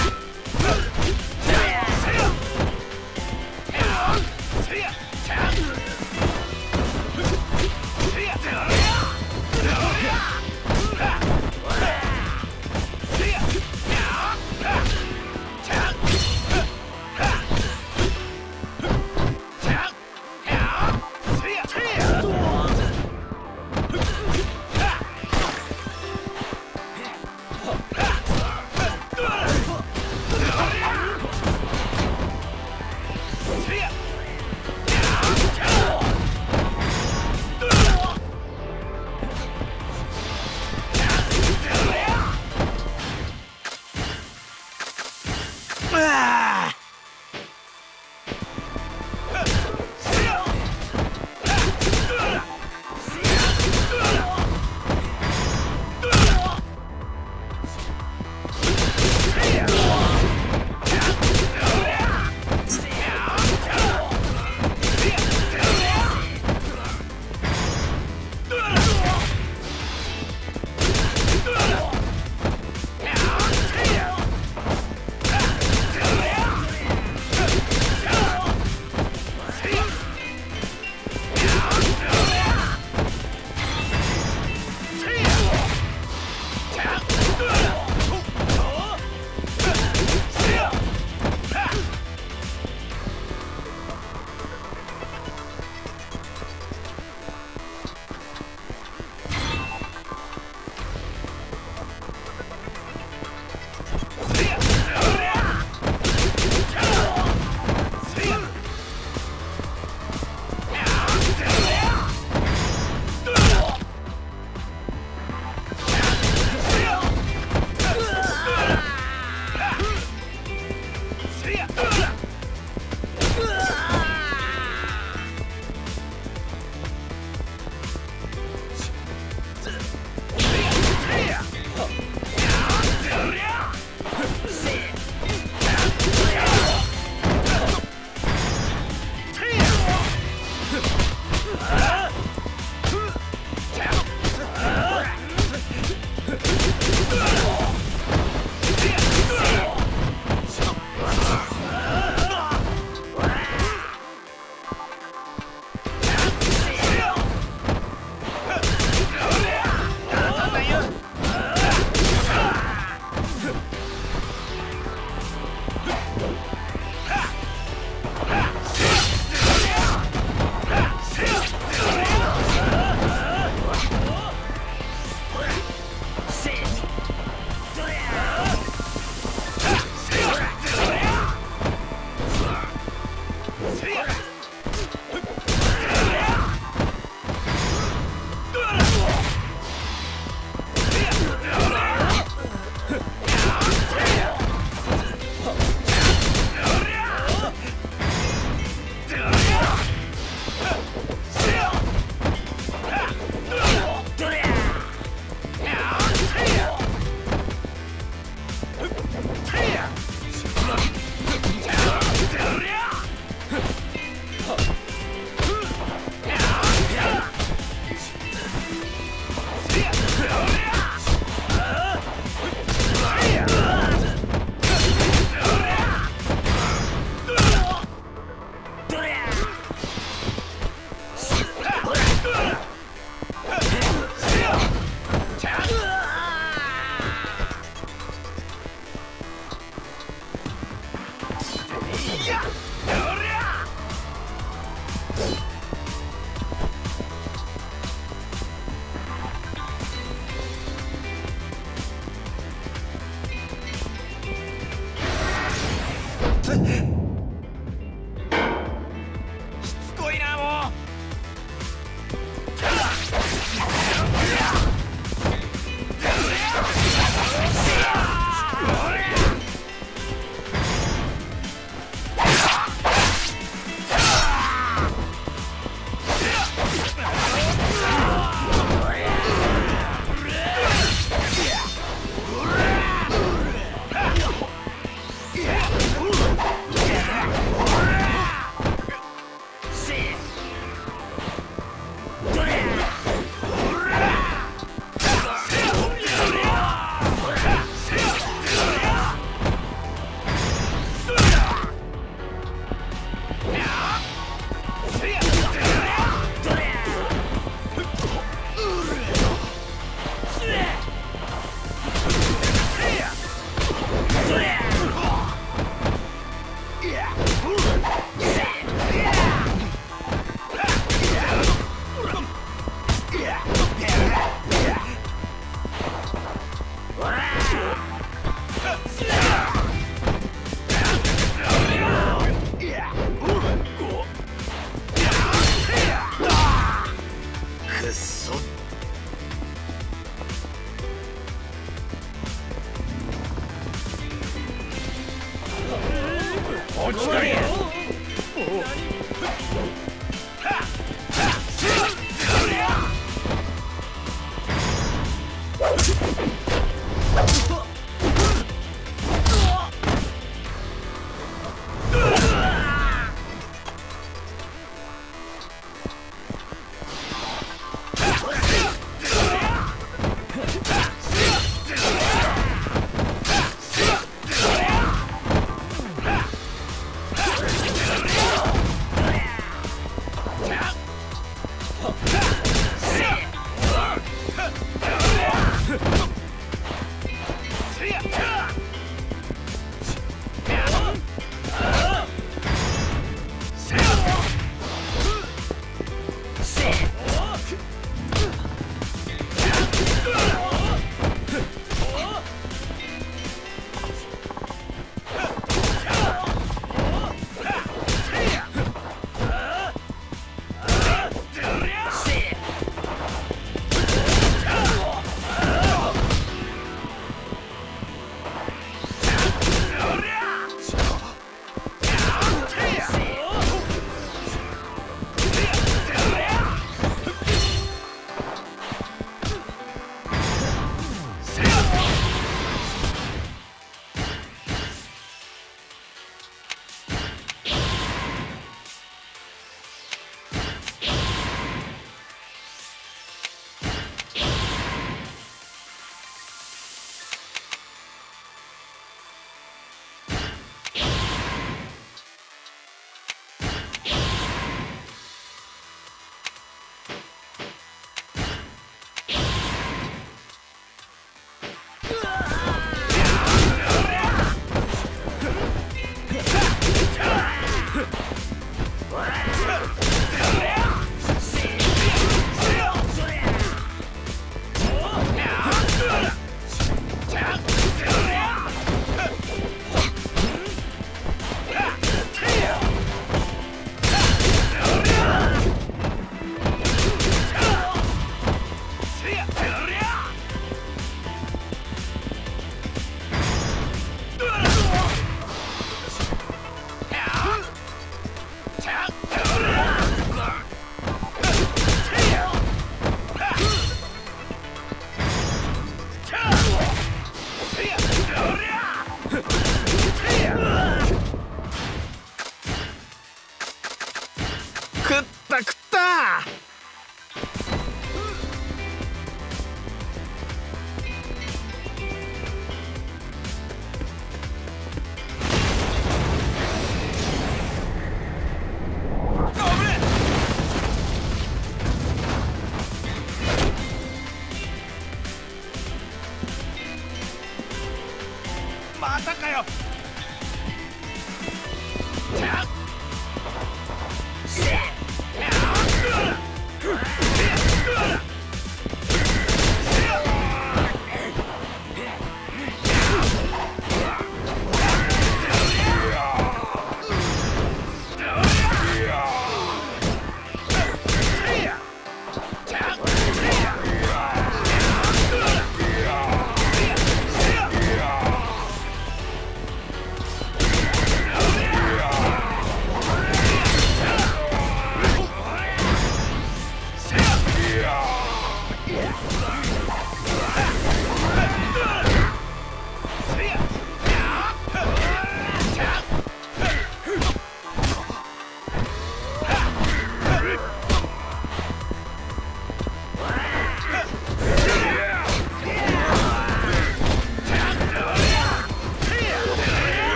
S1: またかよ。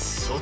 S2: そっ。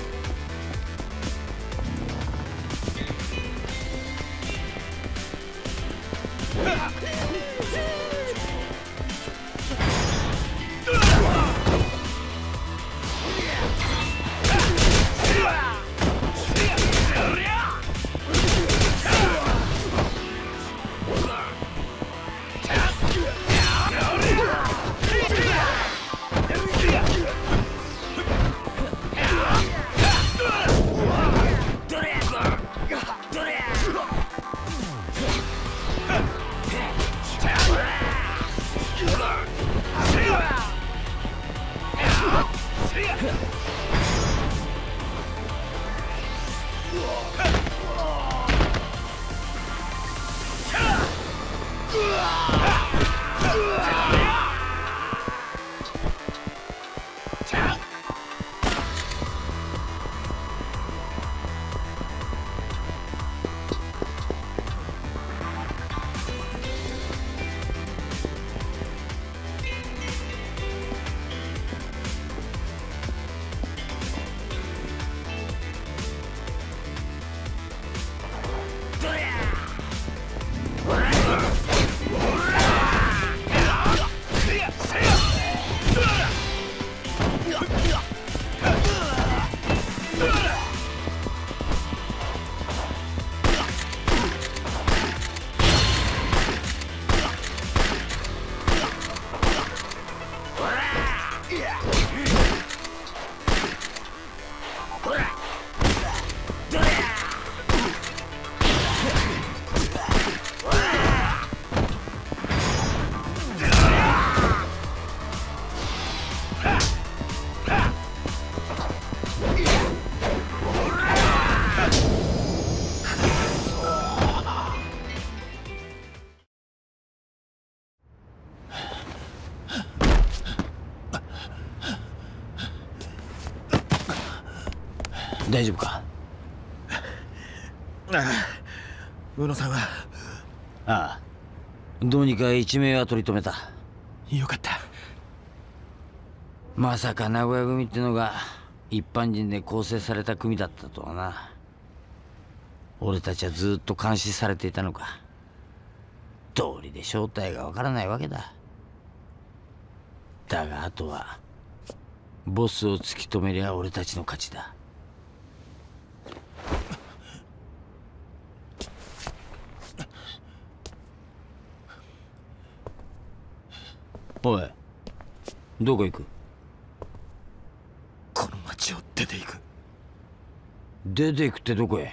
S4: 大丈夫か？
S2: ああ、宇野さんは？
S4: ああ、どうにか一命は取り留めた。
S2: よかった。
S4: まさか名古屋組ってのが一般人で構成された組だったとはな。俺たちはずっと監視されていたのか。道理で正体がわからないわけだ。だがあとはボスを突き止めりゃ俺たちの勝ちだ。おい、どこ行く？
S2: この町を出ていく。
S4: 出ていくってどこへ？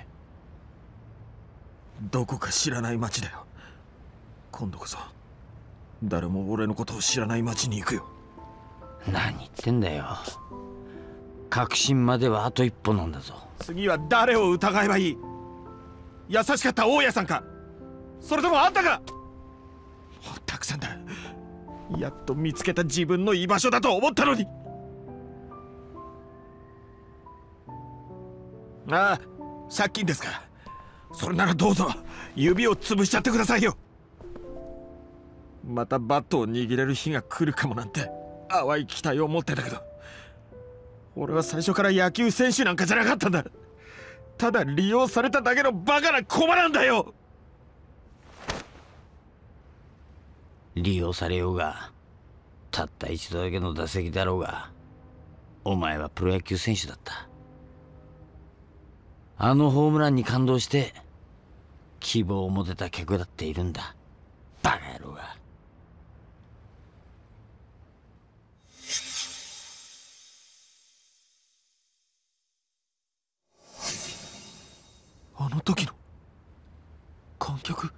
S2: どこか知らない町だよ。今度こそ誰も俺のことを知らない町に行くよ。
S4: 何言ってんだよ。確信まではあと一歩なんだぞ。
S2: 次は誰を疑えばいい？優しかった大家さんか、それともあんたか？たくさんだ。やっと見つけた自分の居場所だと思ったのに。ああ、借金ですか。それならどうぞ指を潰しちゃってくださいよ。またバットを握れる日が来るかもなんて淡い期待を持ってたけど、俺は最初から野球選手なんかじゃなかったんだ。ただ利用されただけのバカな駒なんだよ。
S4: 利用されようが、たった一度だけの打席だろうが、お前はプロ野球選手だった。あのホームランに感動して希望を持てた客だっているんだ。バカ野郎が。
S2: あの時の観客。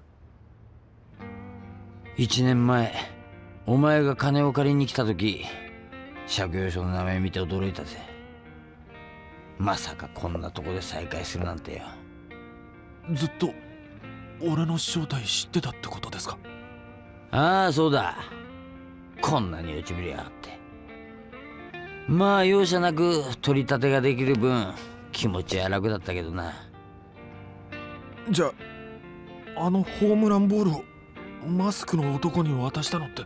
S4: 一年前お前が金を借りに来た時、借用書の名前見て驚いたぜ。まさかこんなとこで再会するなんてよ。
S2: ずっと俺の正体知ってたってことですか？
S4: ああ、そうだ。こんなに落ちぶりやがって。まあ容赦なく取り立てができる分気持ちは楽だったけどな。
S2: じゃああのホームランボールをマスクの男に渡したのって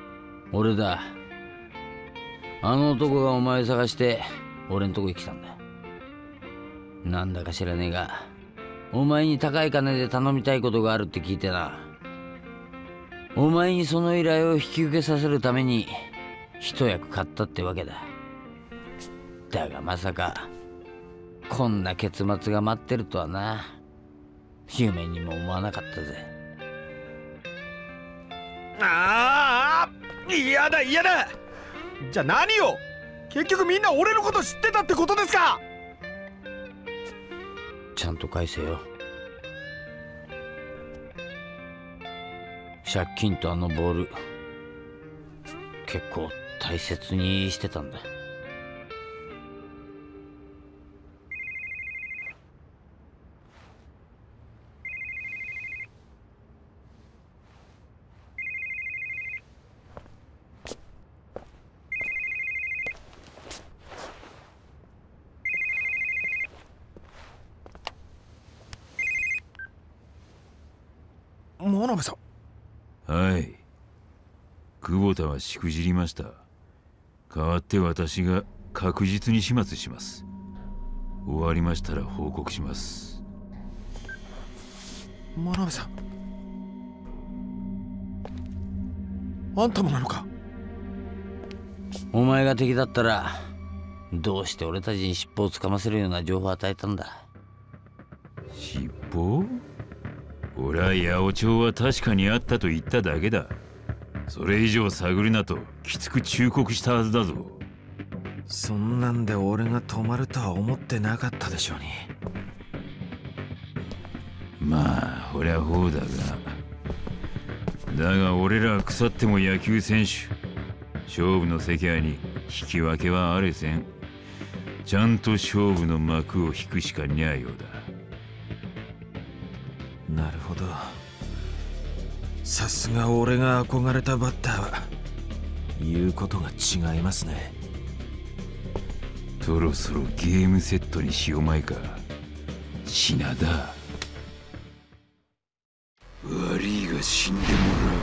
S4: 俺だ。あの男がお前探して俺んとこに来たんだ。 なんだか知らねえが、お前に高い金で頼みたいことがあるって聞いてな。お前にその依頼を引き受けさせるために一役買ったってわけだ。だがまさかこんな結末が待ってるとはな。夢にも思わなかったぜ。
S2: ああ、嫌だ嫌だ。じゃあ何よ、結局みんな俺のこと知ってたってことですか？
S4: ちゃんと返せよ。借金とあのボール、結構大切にしてたんだ。
S2: 真鍋さん。
S3: はい。久保田はしくじりました。代わって私が確実に始末します。終わりましたら報告します。
S2: 真鍋さん、あんたもなのか？
S4: お前が敵だったらどうして俺たちに尻尾をつかませるような情報を与えたんだ？
S3: 尻尾？俺は八百長は確かにあったと言っただけだ。それ以上探るなときつく忠告したはずだぞ。
S2: そんなんで俺が止まるとは思ってなかったでしょうに。
S3: まあほりゃほうだがだが俺らは腐っても野球選手。勝負の世界に引き分けはあれせん。ちゃんと勝負の幕を引くしかにゃいようだ。
S2: なるほど。さすが俺が憧れたバッターは言うことが違いますね。
S3: そろそろゲームセットにしよまいか品田。悪いが死んでもらう。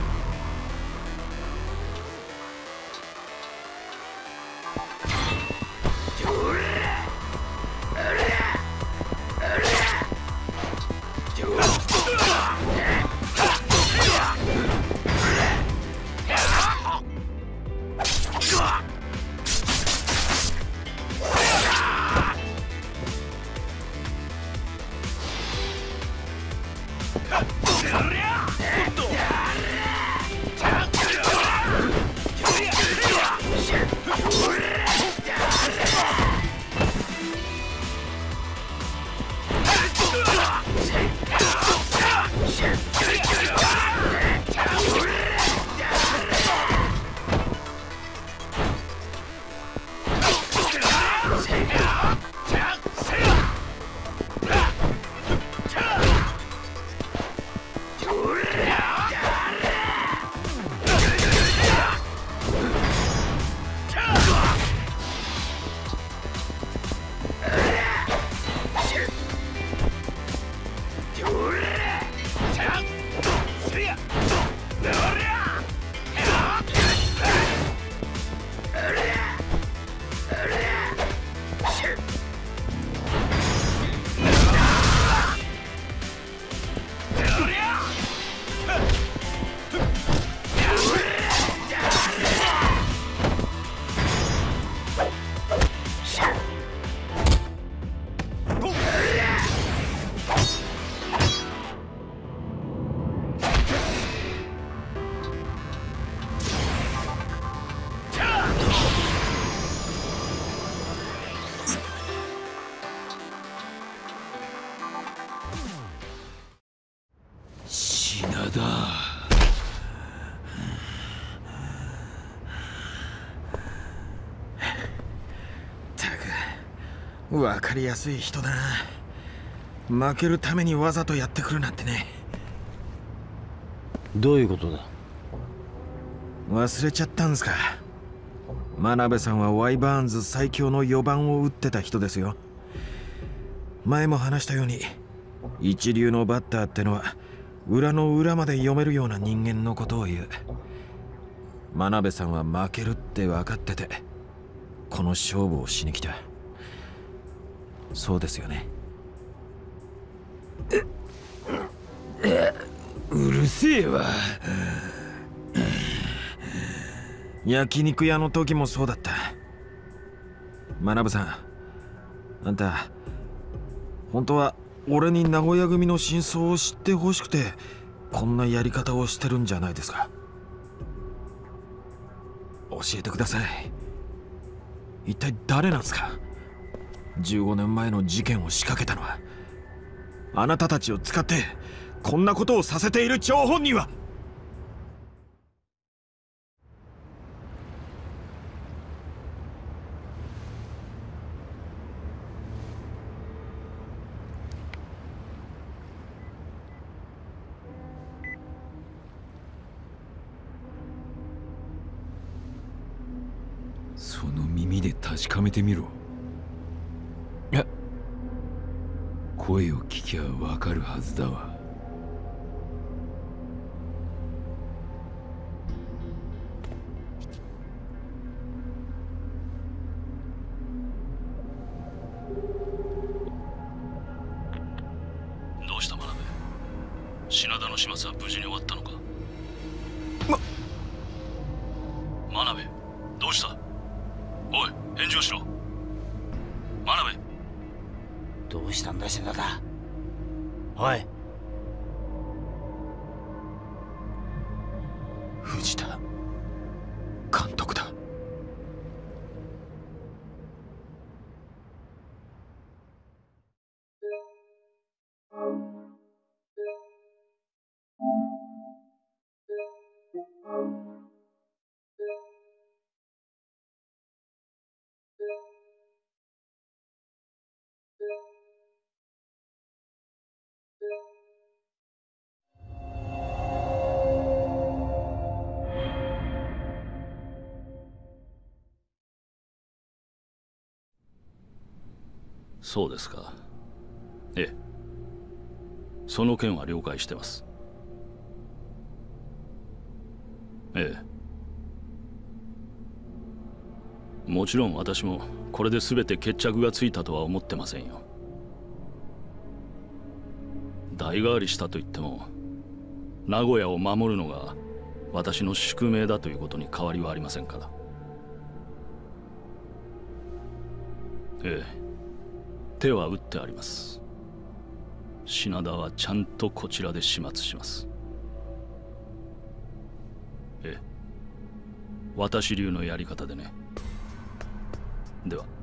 S2: わかりやすい人だな。負けるためにわざとやってくるなんてね。
S4: どういうことだ？
S2: 忘れちゃったんですか。真鍋さんはワイバーンズ最強のよばんを打ってた人ですよ。前も話したように一流のバッターってのは裏の裏まで読めるような人間のことを言う。真鍋さんは負けるって分かっててこの勝負をしに来た。そうですよね。 うるせえわ。焼肉屋の時もそうだった。学さん、あんた本当は俺に名古屋組の真相を知ってほしくてこんなやり方をしてるんじゃないですか。教えてください。一体誰なんですか。じゅうごねんまえの事件を仕掛けたのは。あなたたちを使ってこんなことをさせている張本人は。
S3: その耳で確かめてみろ。え、声を聞きゃわかるはずだわ。
S13: どうした真鍋。品田の始末は無事に終わったのか。ま、真鍋どうした。おい、返事をしろ。真鍋。
S4: どうしたんだ品田。おい。
S2: 藤田監督だ。
S13: そうですか。ええ、その件は了解してます。ええ、もちろん私もこれで全て決着がついたとは思ってませんよ。代替わりしたと言っても名古屋を守るのが私の宿命だということに変わりはありませんから。ええ、手は打ってあります。品田はちゃんとこちらで始末します。ええ、私流のやり方でね。では。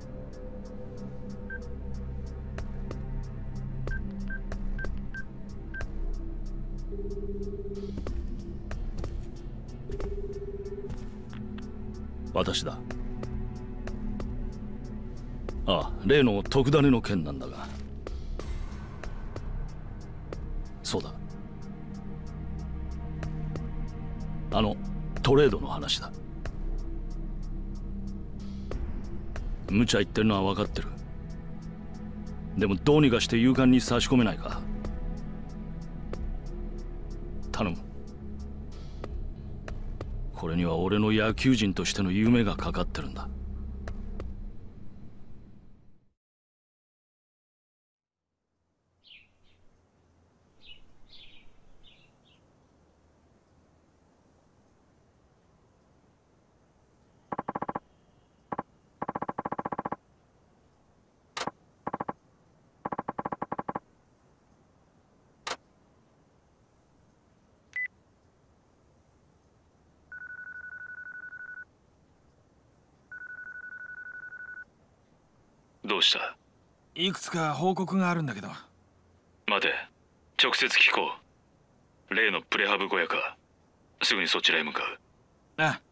S13: 私だ。ああ、例の特ダネの件なんだが。そうだ。あのトレードの話だ。無茶言ってるのは分かってる。でもどうにかして勇敢に差し込めないか。頼む。これには俺の野球人としての夢がかかってるんだ。どうした。
S2: いくつか報告があるんだけど。
S13: 待て、直接聞こう。例のプレハブ小屋か。すぐにそちらへ向かう。
S2: ああ。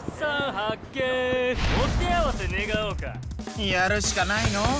S11: さん発見。お手合わせ願おうか。
S12: やるしかないの。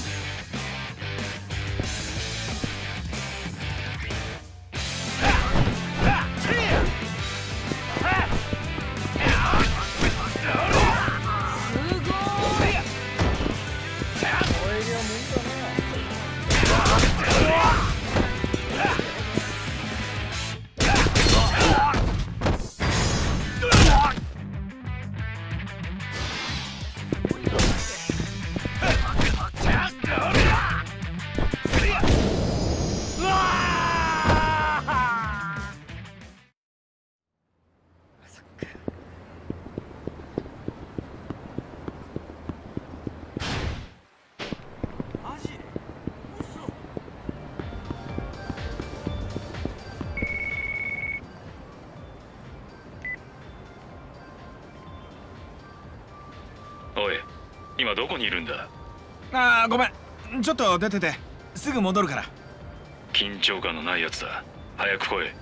S13: おい、今どこにいるんだ？
S2: ああ、ごめん、ちょっと出ててすぐ戻るから。
S13: 緊張感のないやつだ。早く来い。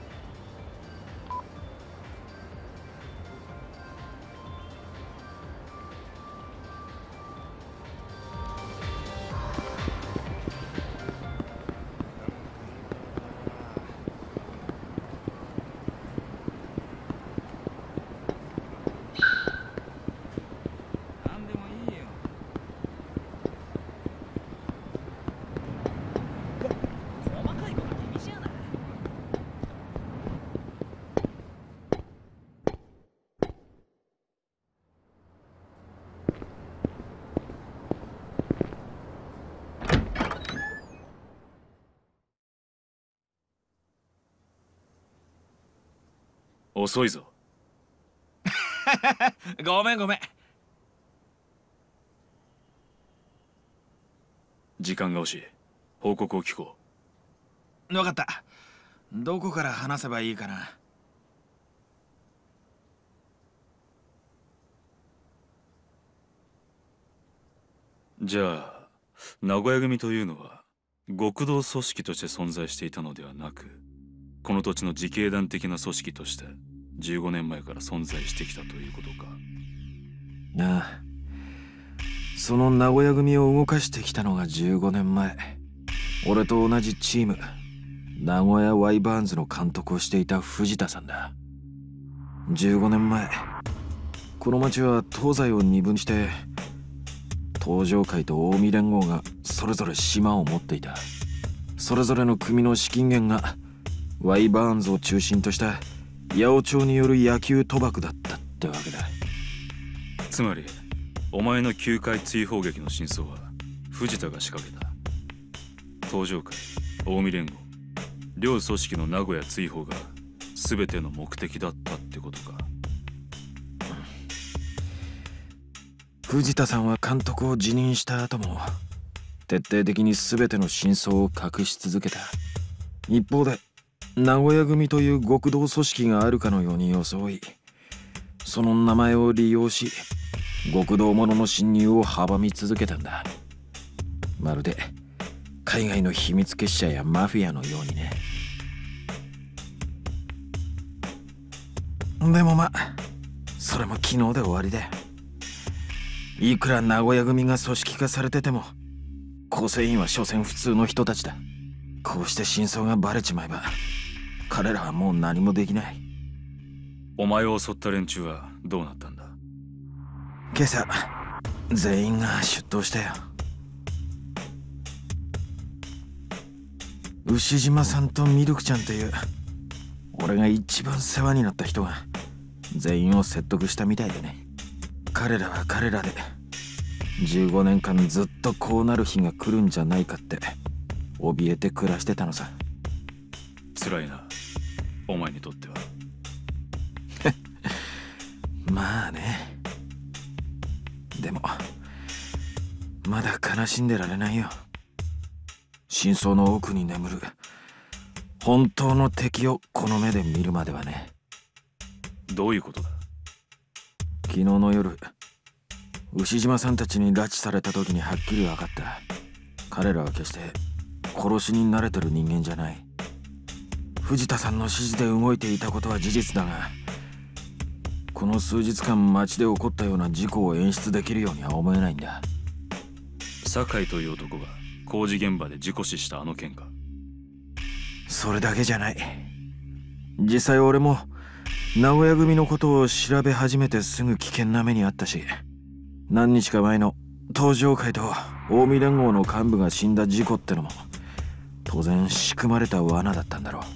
S13: 遅いぞ。
S2: ごめんごめん。
S13: 時間が欲しい。報告を聞こ
S2: う。分かった。どこから話せばいいかな。
S13: じゃあ名古屋組というのは極道組織として存在していたのではなく、この土地の自警団的な組織としてじゅうごねんまえから存在してきたということか。
S2: ああ、その名古屋組を動かしてきたのがじゅうごねんまえ、俺と同じチーム名古屋ワイバーンズの監督をしていた藤田さんだ。じゅうごねんまえ、この町は東西を二分して、東上会と近江連合がそれぞれ島を持っていた。それぞれの組の資金源がワイバーンズを中心とした八百長による野球賭博だったってわけだ。
S13: つまりお前の球界追放劇の真相は藤田が仕掛けた。東上会、近江連合、両組織の名古屋追放が全ての目的だったってことか。
S2: 藤田さんは監督を辞任した後も徹底的に全ての真相を隠し続けた。一方で名古屋組という極道組織があるかのように装い、その名前を利用し極道者の侵入を阻み続けたんだ。まるで海外の秘密結社やマフィアのようにね。でもまあそれも昨日で終わりだよ。いくら名古屋組が組織化されてても構成員は所詮普通の人たちだ。こうして真相がバレちまえば彼らはもう何もできない。
S13: お前を襲った連中はどうなったんだ？
S2: 今朝全員が出頭したよ。牛島さんとミルクちゃんという俺が一番世話になった人が全員を説得したみたいでね。彼らは彼らでじゅうごねんかんずっとこうなる日が来るんじゃないかって怯えて暮らしてたのさ。
S13: 辛いな、お前にとっては。
S2: まあね。でもまだ悲しんでられないよ。真相の奥に眠る本当の敵をこの目で見るまではね。
S13: どういうことだ？
S2: 昨日の夜牛島さんたちに拉致された時にはっきり分かった。彼らは決して殺しに慣れてる人間じゃない。藤田さんの指示で動いていたことは事実だが、 この数日間街で起こったような事故を演出できるようには思えないんだ。
S13: 酒井という男が工事現場で事故死したあの件か。
S2: それだけじゃない。実際俺も名古屋組のことを調べ始めてすぐ危険な目にあったし、何日か前の東上会と近江連合の幹部が死んだ事故ってのも当然仕組まれた罠だったんだろ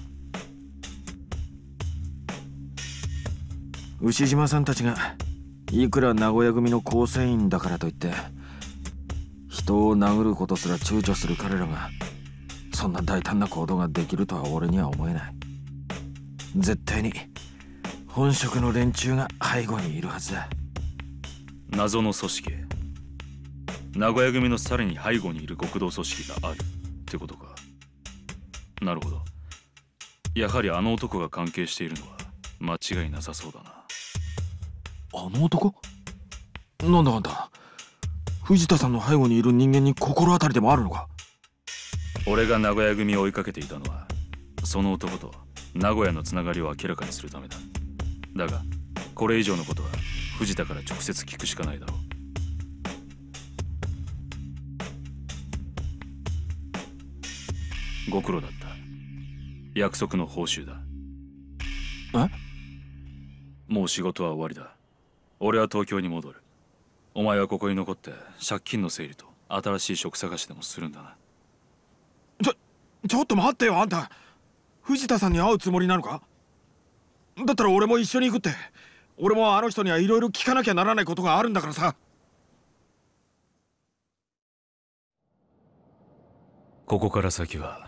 S2: う。牛島さんたちがいくら名古屋組の構成員だからといって人を殴ることすら躊躇する彼らがそんな大胆な行動ができるとは俺には思えない。絶対に本職の連中が背後にいるはずだ。
S13: 謎の組織、名古屋組のさらに背後にいる極道組織があるってことか。なるほど。やはりあの男が関係しているのは間違いなさそうだな。
S2: あの男？なんだあんた、藤田さんの背後にいる人間に心当たりでもあるのか？
S13: 俺が名古屋組を追いかけていたのはその男と名古屋のつながりを明らかにするためだ。だがこれ以上のことは藤田から直接聞くしかないだろう。ご苦労だった。約束の報酬だ。
S2: え？
S13: もう仕事は終わりだ。俺は東京に戻る。お前はここに残って借金の整理と新しい職探しでもするんだな。
S2: ちょ、ちょっと待ってよ。あんた藤田さんに会うつもりなのか？だったら俺も一緒に行くって。俺もあの人にはいろいろ聞かなきゃならないことがあるんだからさ。
S13: ここから先は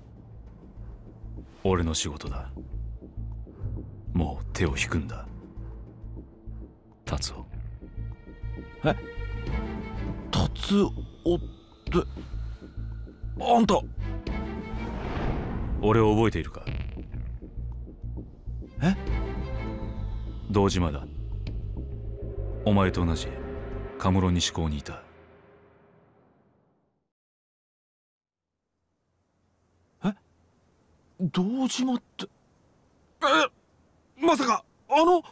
S13: 俺の仕事だ。もう手を引くんだ、達夫。
S2: え？達夫ってあんた。
S13: 俺を覚えているか？
S2: え？
S13: 堂島だ。お前と同じカムロ西高にいた。
S2: え？堂島って、え、まさかあの…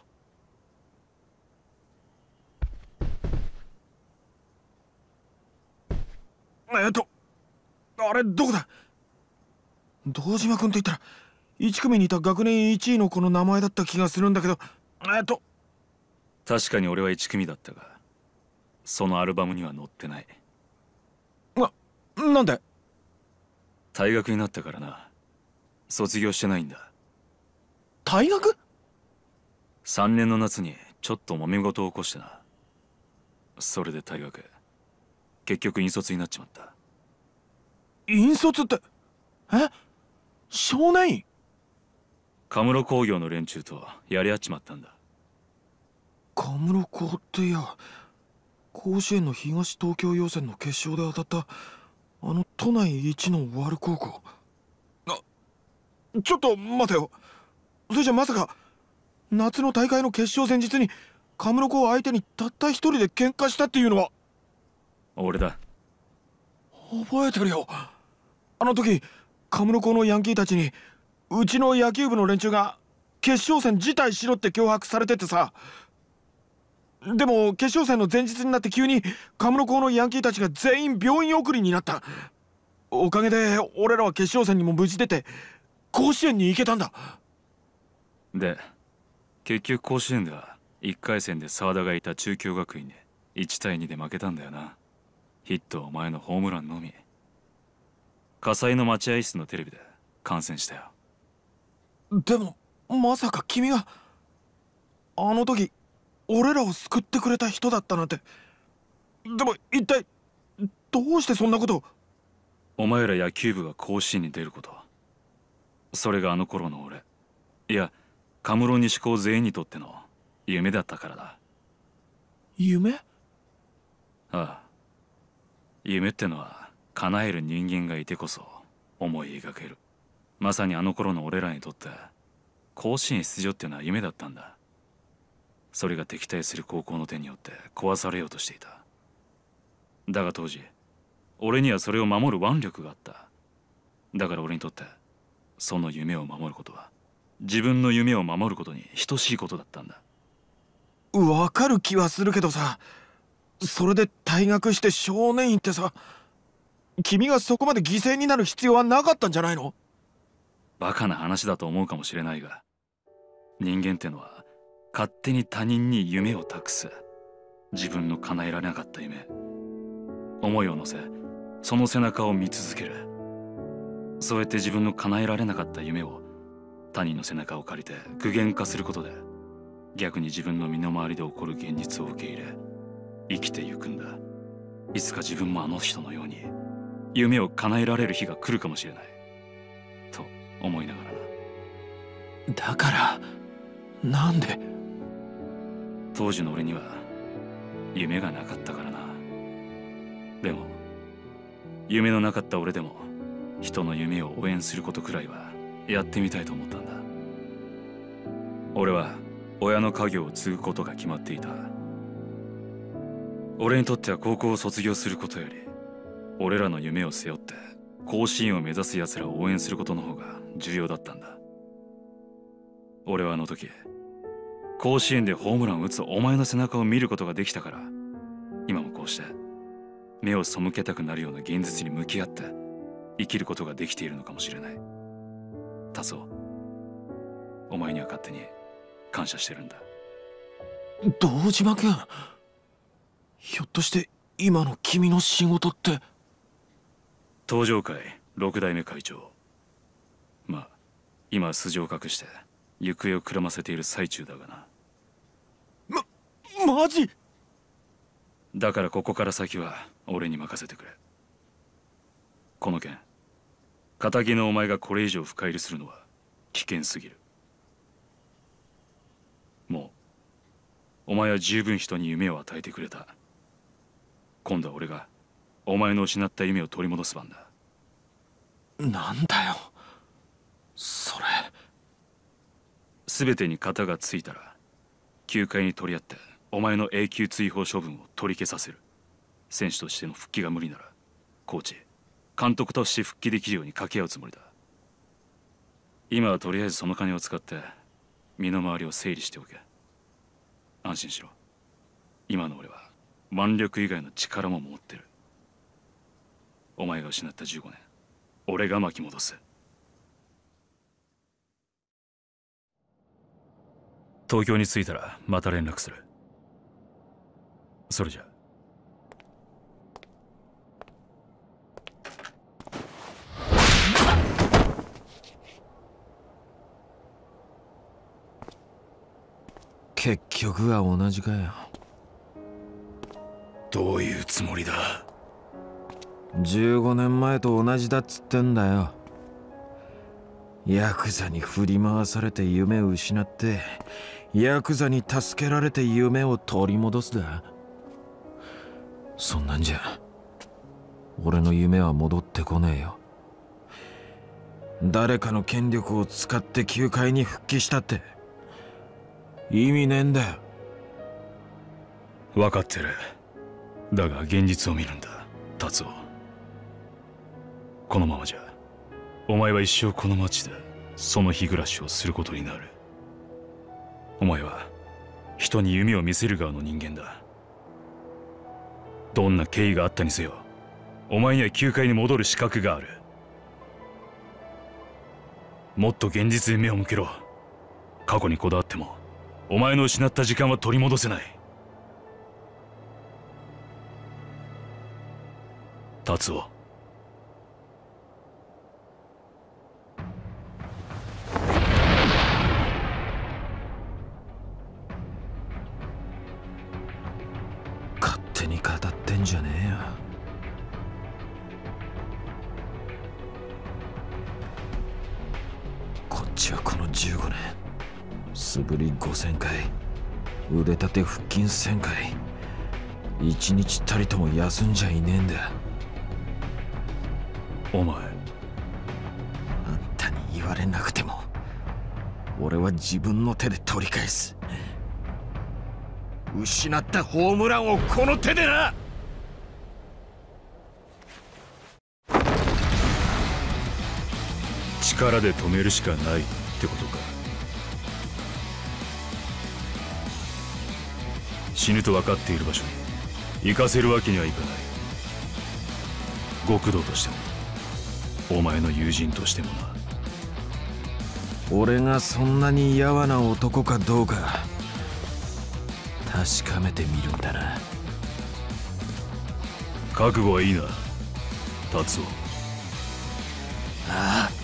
S2: えっとあれどこだ？堂島君と言ったらいち組にいた学年いちいの子の名前だった気がするんだけど、えっと
S13: 確かに俺はいち組だったがそのアルバムには載ってない。
S2: な、なんで？
S13: 退学になったからな。卒業してないんだ。
S2: 退学？
S13: さんねんの夏にちょっと揉め事を起こしてな。それで退学。結局引率になっちまった。
S2: 引率って、え？少年院？
S13: カムロ工業の連中とやり合っちまったんだ。
S2: カムロ工っていや、甲子園の東東京予選の決勝で当たったあの都内一のワル高校。あ、ちょっと待てよ。それじゃまさか夏の大会の決勝前日にカムロ工相手にたった一人で喧嘩したっていうのは？
S13: 俺だ。
S2: 覚えてるよ。あの時カムロ工のヤンキーたちにうちの野球部の連中が決勝戦辞退しろって脅迫されててさ。でも決勝戦の前日になって急にカムロ工のヤンキーたちが全員病院送りになった。おかげで俺らは決勝戦にも無事出て甲子園に行けたんだ。
S13: で結局甲子園ではいっかい戦で沢田がいた中京学院でいちたいにで負けたんだよな。ヒットはお前のホームランのみ。火災の待合室のテレビで観戦したよ。
S2: でもまさか君があの時俺らを救ってくれた人だったなんて。でも一体どうしてそんなことを？
S13: お前ら野球部が甲子園に出ること、それがあの頃の俺、いやカムロ西高全員にとっての夢だったからだ。
S2: 夢？
S13: ああ、夢ってのは叶える人間がいてこそ思い描ける。まさにあの頃の俺らにとって甲子園出場っていうのは夢だったんだ。それが敵対する高校の手によって壊されようとしていた。だが当時俺にはそれを守る腕力があった。だから俺にとってその夢を守ることは自分の夢を守ることに等しいことだったんだ。
S2: わかる気はするけどさ、それで退学して少年院ってさ、君がそこまで犠牲になる必要はなかったんじゃないの？
S13: バカな話だと思うかもしれないが、人間ってのは勝手に他人に夢を託す。自分の叶えられなかった夢、思いを乗せ、その背中を見続ける。そうやって自分の叶えられなかった夢を他人の背中を借りて具現化することで、逆に自分の身の回りで起こる現実を受け入れ生きてゆくんだ。いつか自分もあの人のように夢を叶えられる日が来るかもしれないと思いながらな。
S2: だからなんで？
S13: 当時の俺には夢がなかったからな。でも夢のなかった俺でも人の夢を応援することくらいはやってみたいと思ったんだ。俺は親の家業を継ぐことが決まっていた。俺にとっては高校を卒業することより、俺らの夢を背負って甲子園を目指す奴らを応援することの方が重要だったんだ。俺はあの時甲子園でホームランを打つお前の背中を見ることができたから、今もこうして目を背けたくなるような現実に向き合って生きることができているのかもしれない。達夫、お前には勝手に感謝してるんだ。
S2: 堂島君、ひょっとして今の君の仕事って？
S13: 東上会六代目会長。まあ今は素性を隠して行方をくらませている最中だがな。
S2: ま、マジ？
S13: だからここから先は俺に任せてくれ。この件、仇のお前がこれ以上深入りするのは危険すぎる。もうお前は十分人に夢を与えてくれた。今度は俺がお前の失った夢を取り戻す番だ。
S2: なんだよそれ。
S13: 全てに型がついたら球界に取り合ってお前の永久追放処分を取り消させる。選手としての復帰が無理ならコーチ、監督として復帰できるように掛け合うつもりだ。今はとりあえずその金を使って身の回りを整理しておけ。安心しろ。今の俺は腕力以外の力も持ってる。お前が失ったじゅうごねん、俺が巻き戻す。東京に着いたらまた連絡する。それじゃ。
S2: 結局は同じかよ。
S13: どういうつもりだ？
S2: じゅうごねんまえと同じだっつってんだよ。ヤクザに振り回されて夢を失って、ヤクザに助けられて夢を取り戻すだ。そんなんじゃ俺の夢は戻ってこねえよ。誰かの権力を使って球界に復帰したって意味ねえんだよ。
S13: 分かってる。だが現実を見るんだ、達夫。このままじゃお前は一生この町でその日暮らしをすることになる。お前は人に夢を見せる側の人間だ。どんな経緯があったにせよ、お前には球界に戻る資格がある。もっと現実に目を向けろ。過去にこだわってもお前の失った時間は取り戻せない。達夫、
S2: 勝手に語ってんじゃねえよ。こっちはこのじゅうごねん素振りごせんかい、腕立て腹筋せんかい、一日たりとも休んじゃいねえんだ。
S13: お前、
S2: あんたに言われなくても俺は自分の手で取り返す。失ったホームランをこの手でな。
S13: 力で止めるしかないってことか。 死ぬと分かっている場所に行かせるわけにはいかない。極道としてもお前の友人としてもな。
S2: 俺がそんなにやわな男かどうか確かめてみるんだな。
S13: 覚悟はいいな、達夫。
S2: ああ。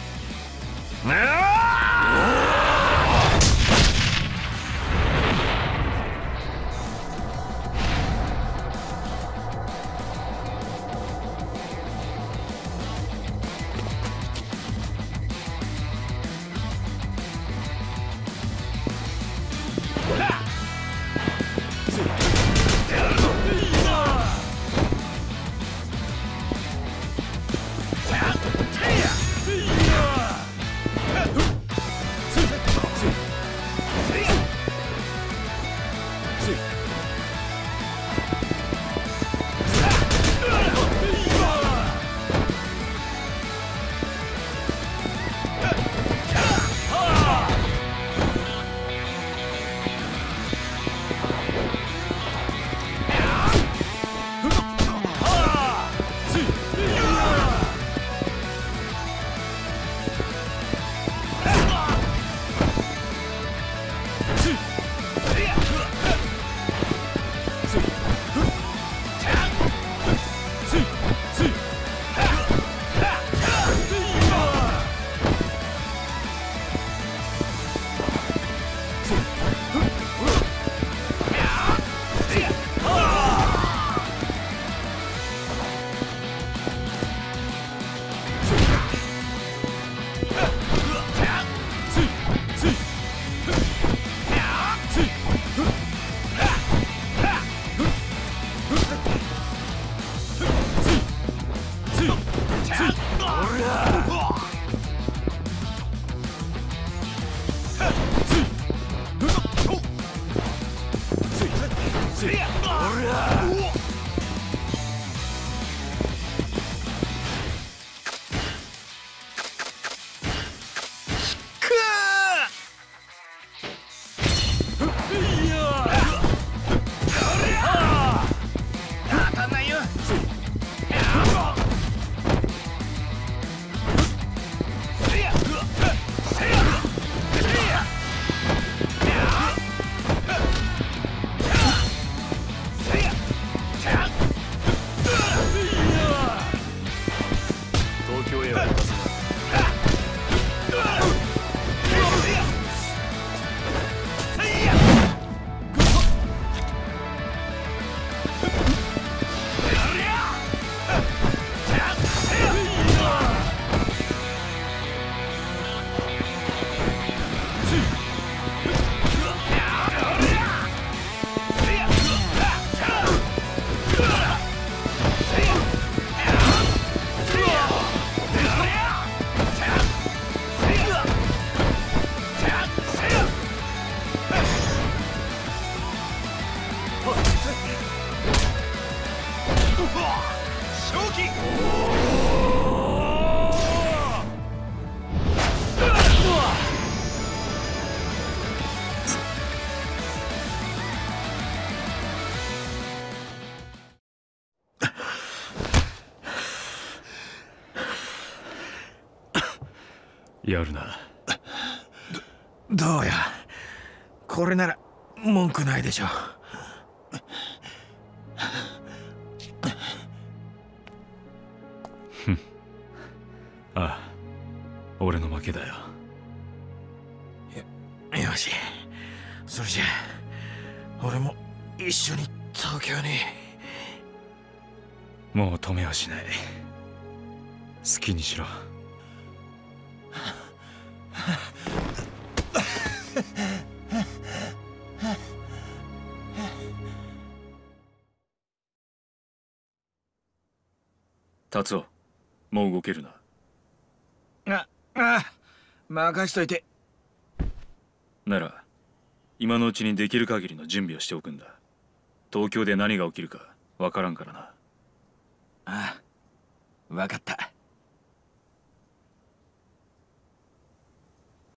S13: やるな。
S2: どどうや、これなら文句ないでしょ。
S13: ふん。ああ、俺の負けだよ。
S2: よ、よし、それじゃあ俺も一緒に東京に。
S13: もう止めはしない。好きにしろ。 達夫、もう動けるな。
S2: あ、あ、任しといて。
S13: なら今のうちにできる限りの準備をしておくんだ。東京で何が起きるかわからんからな。
S2: ああ、分かった。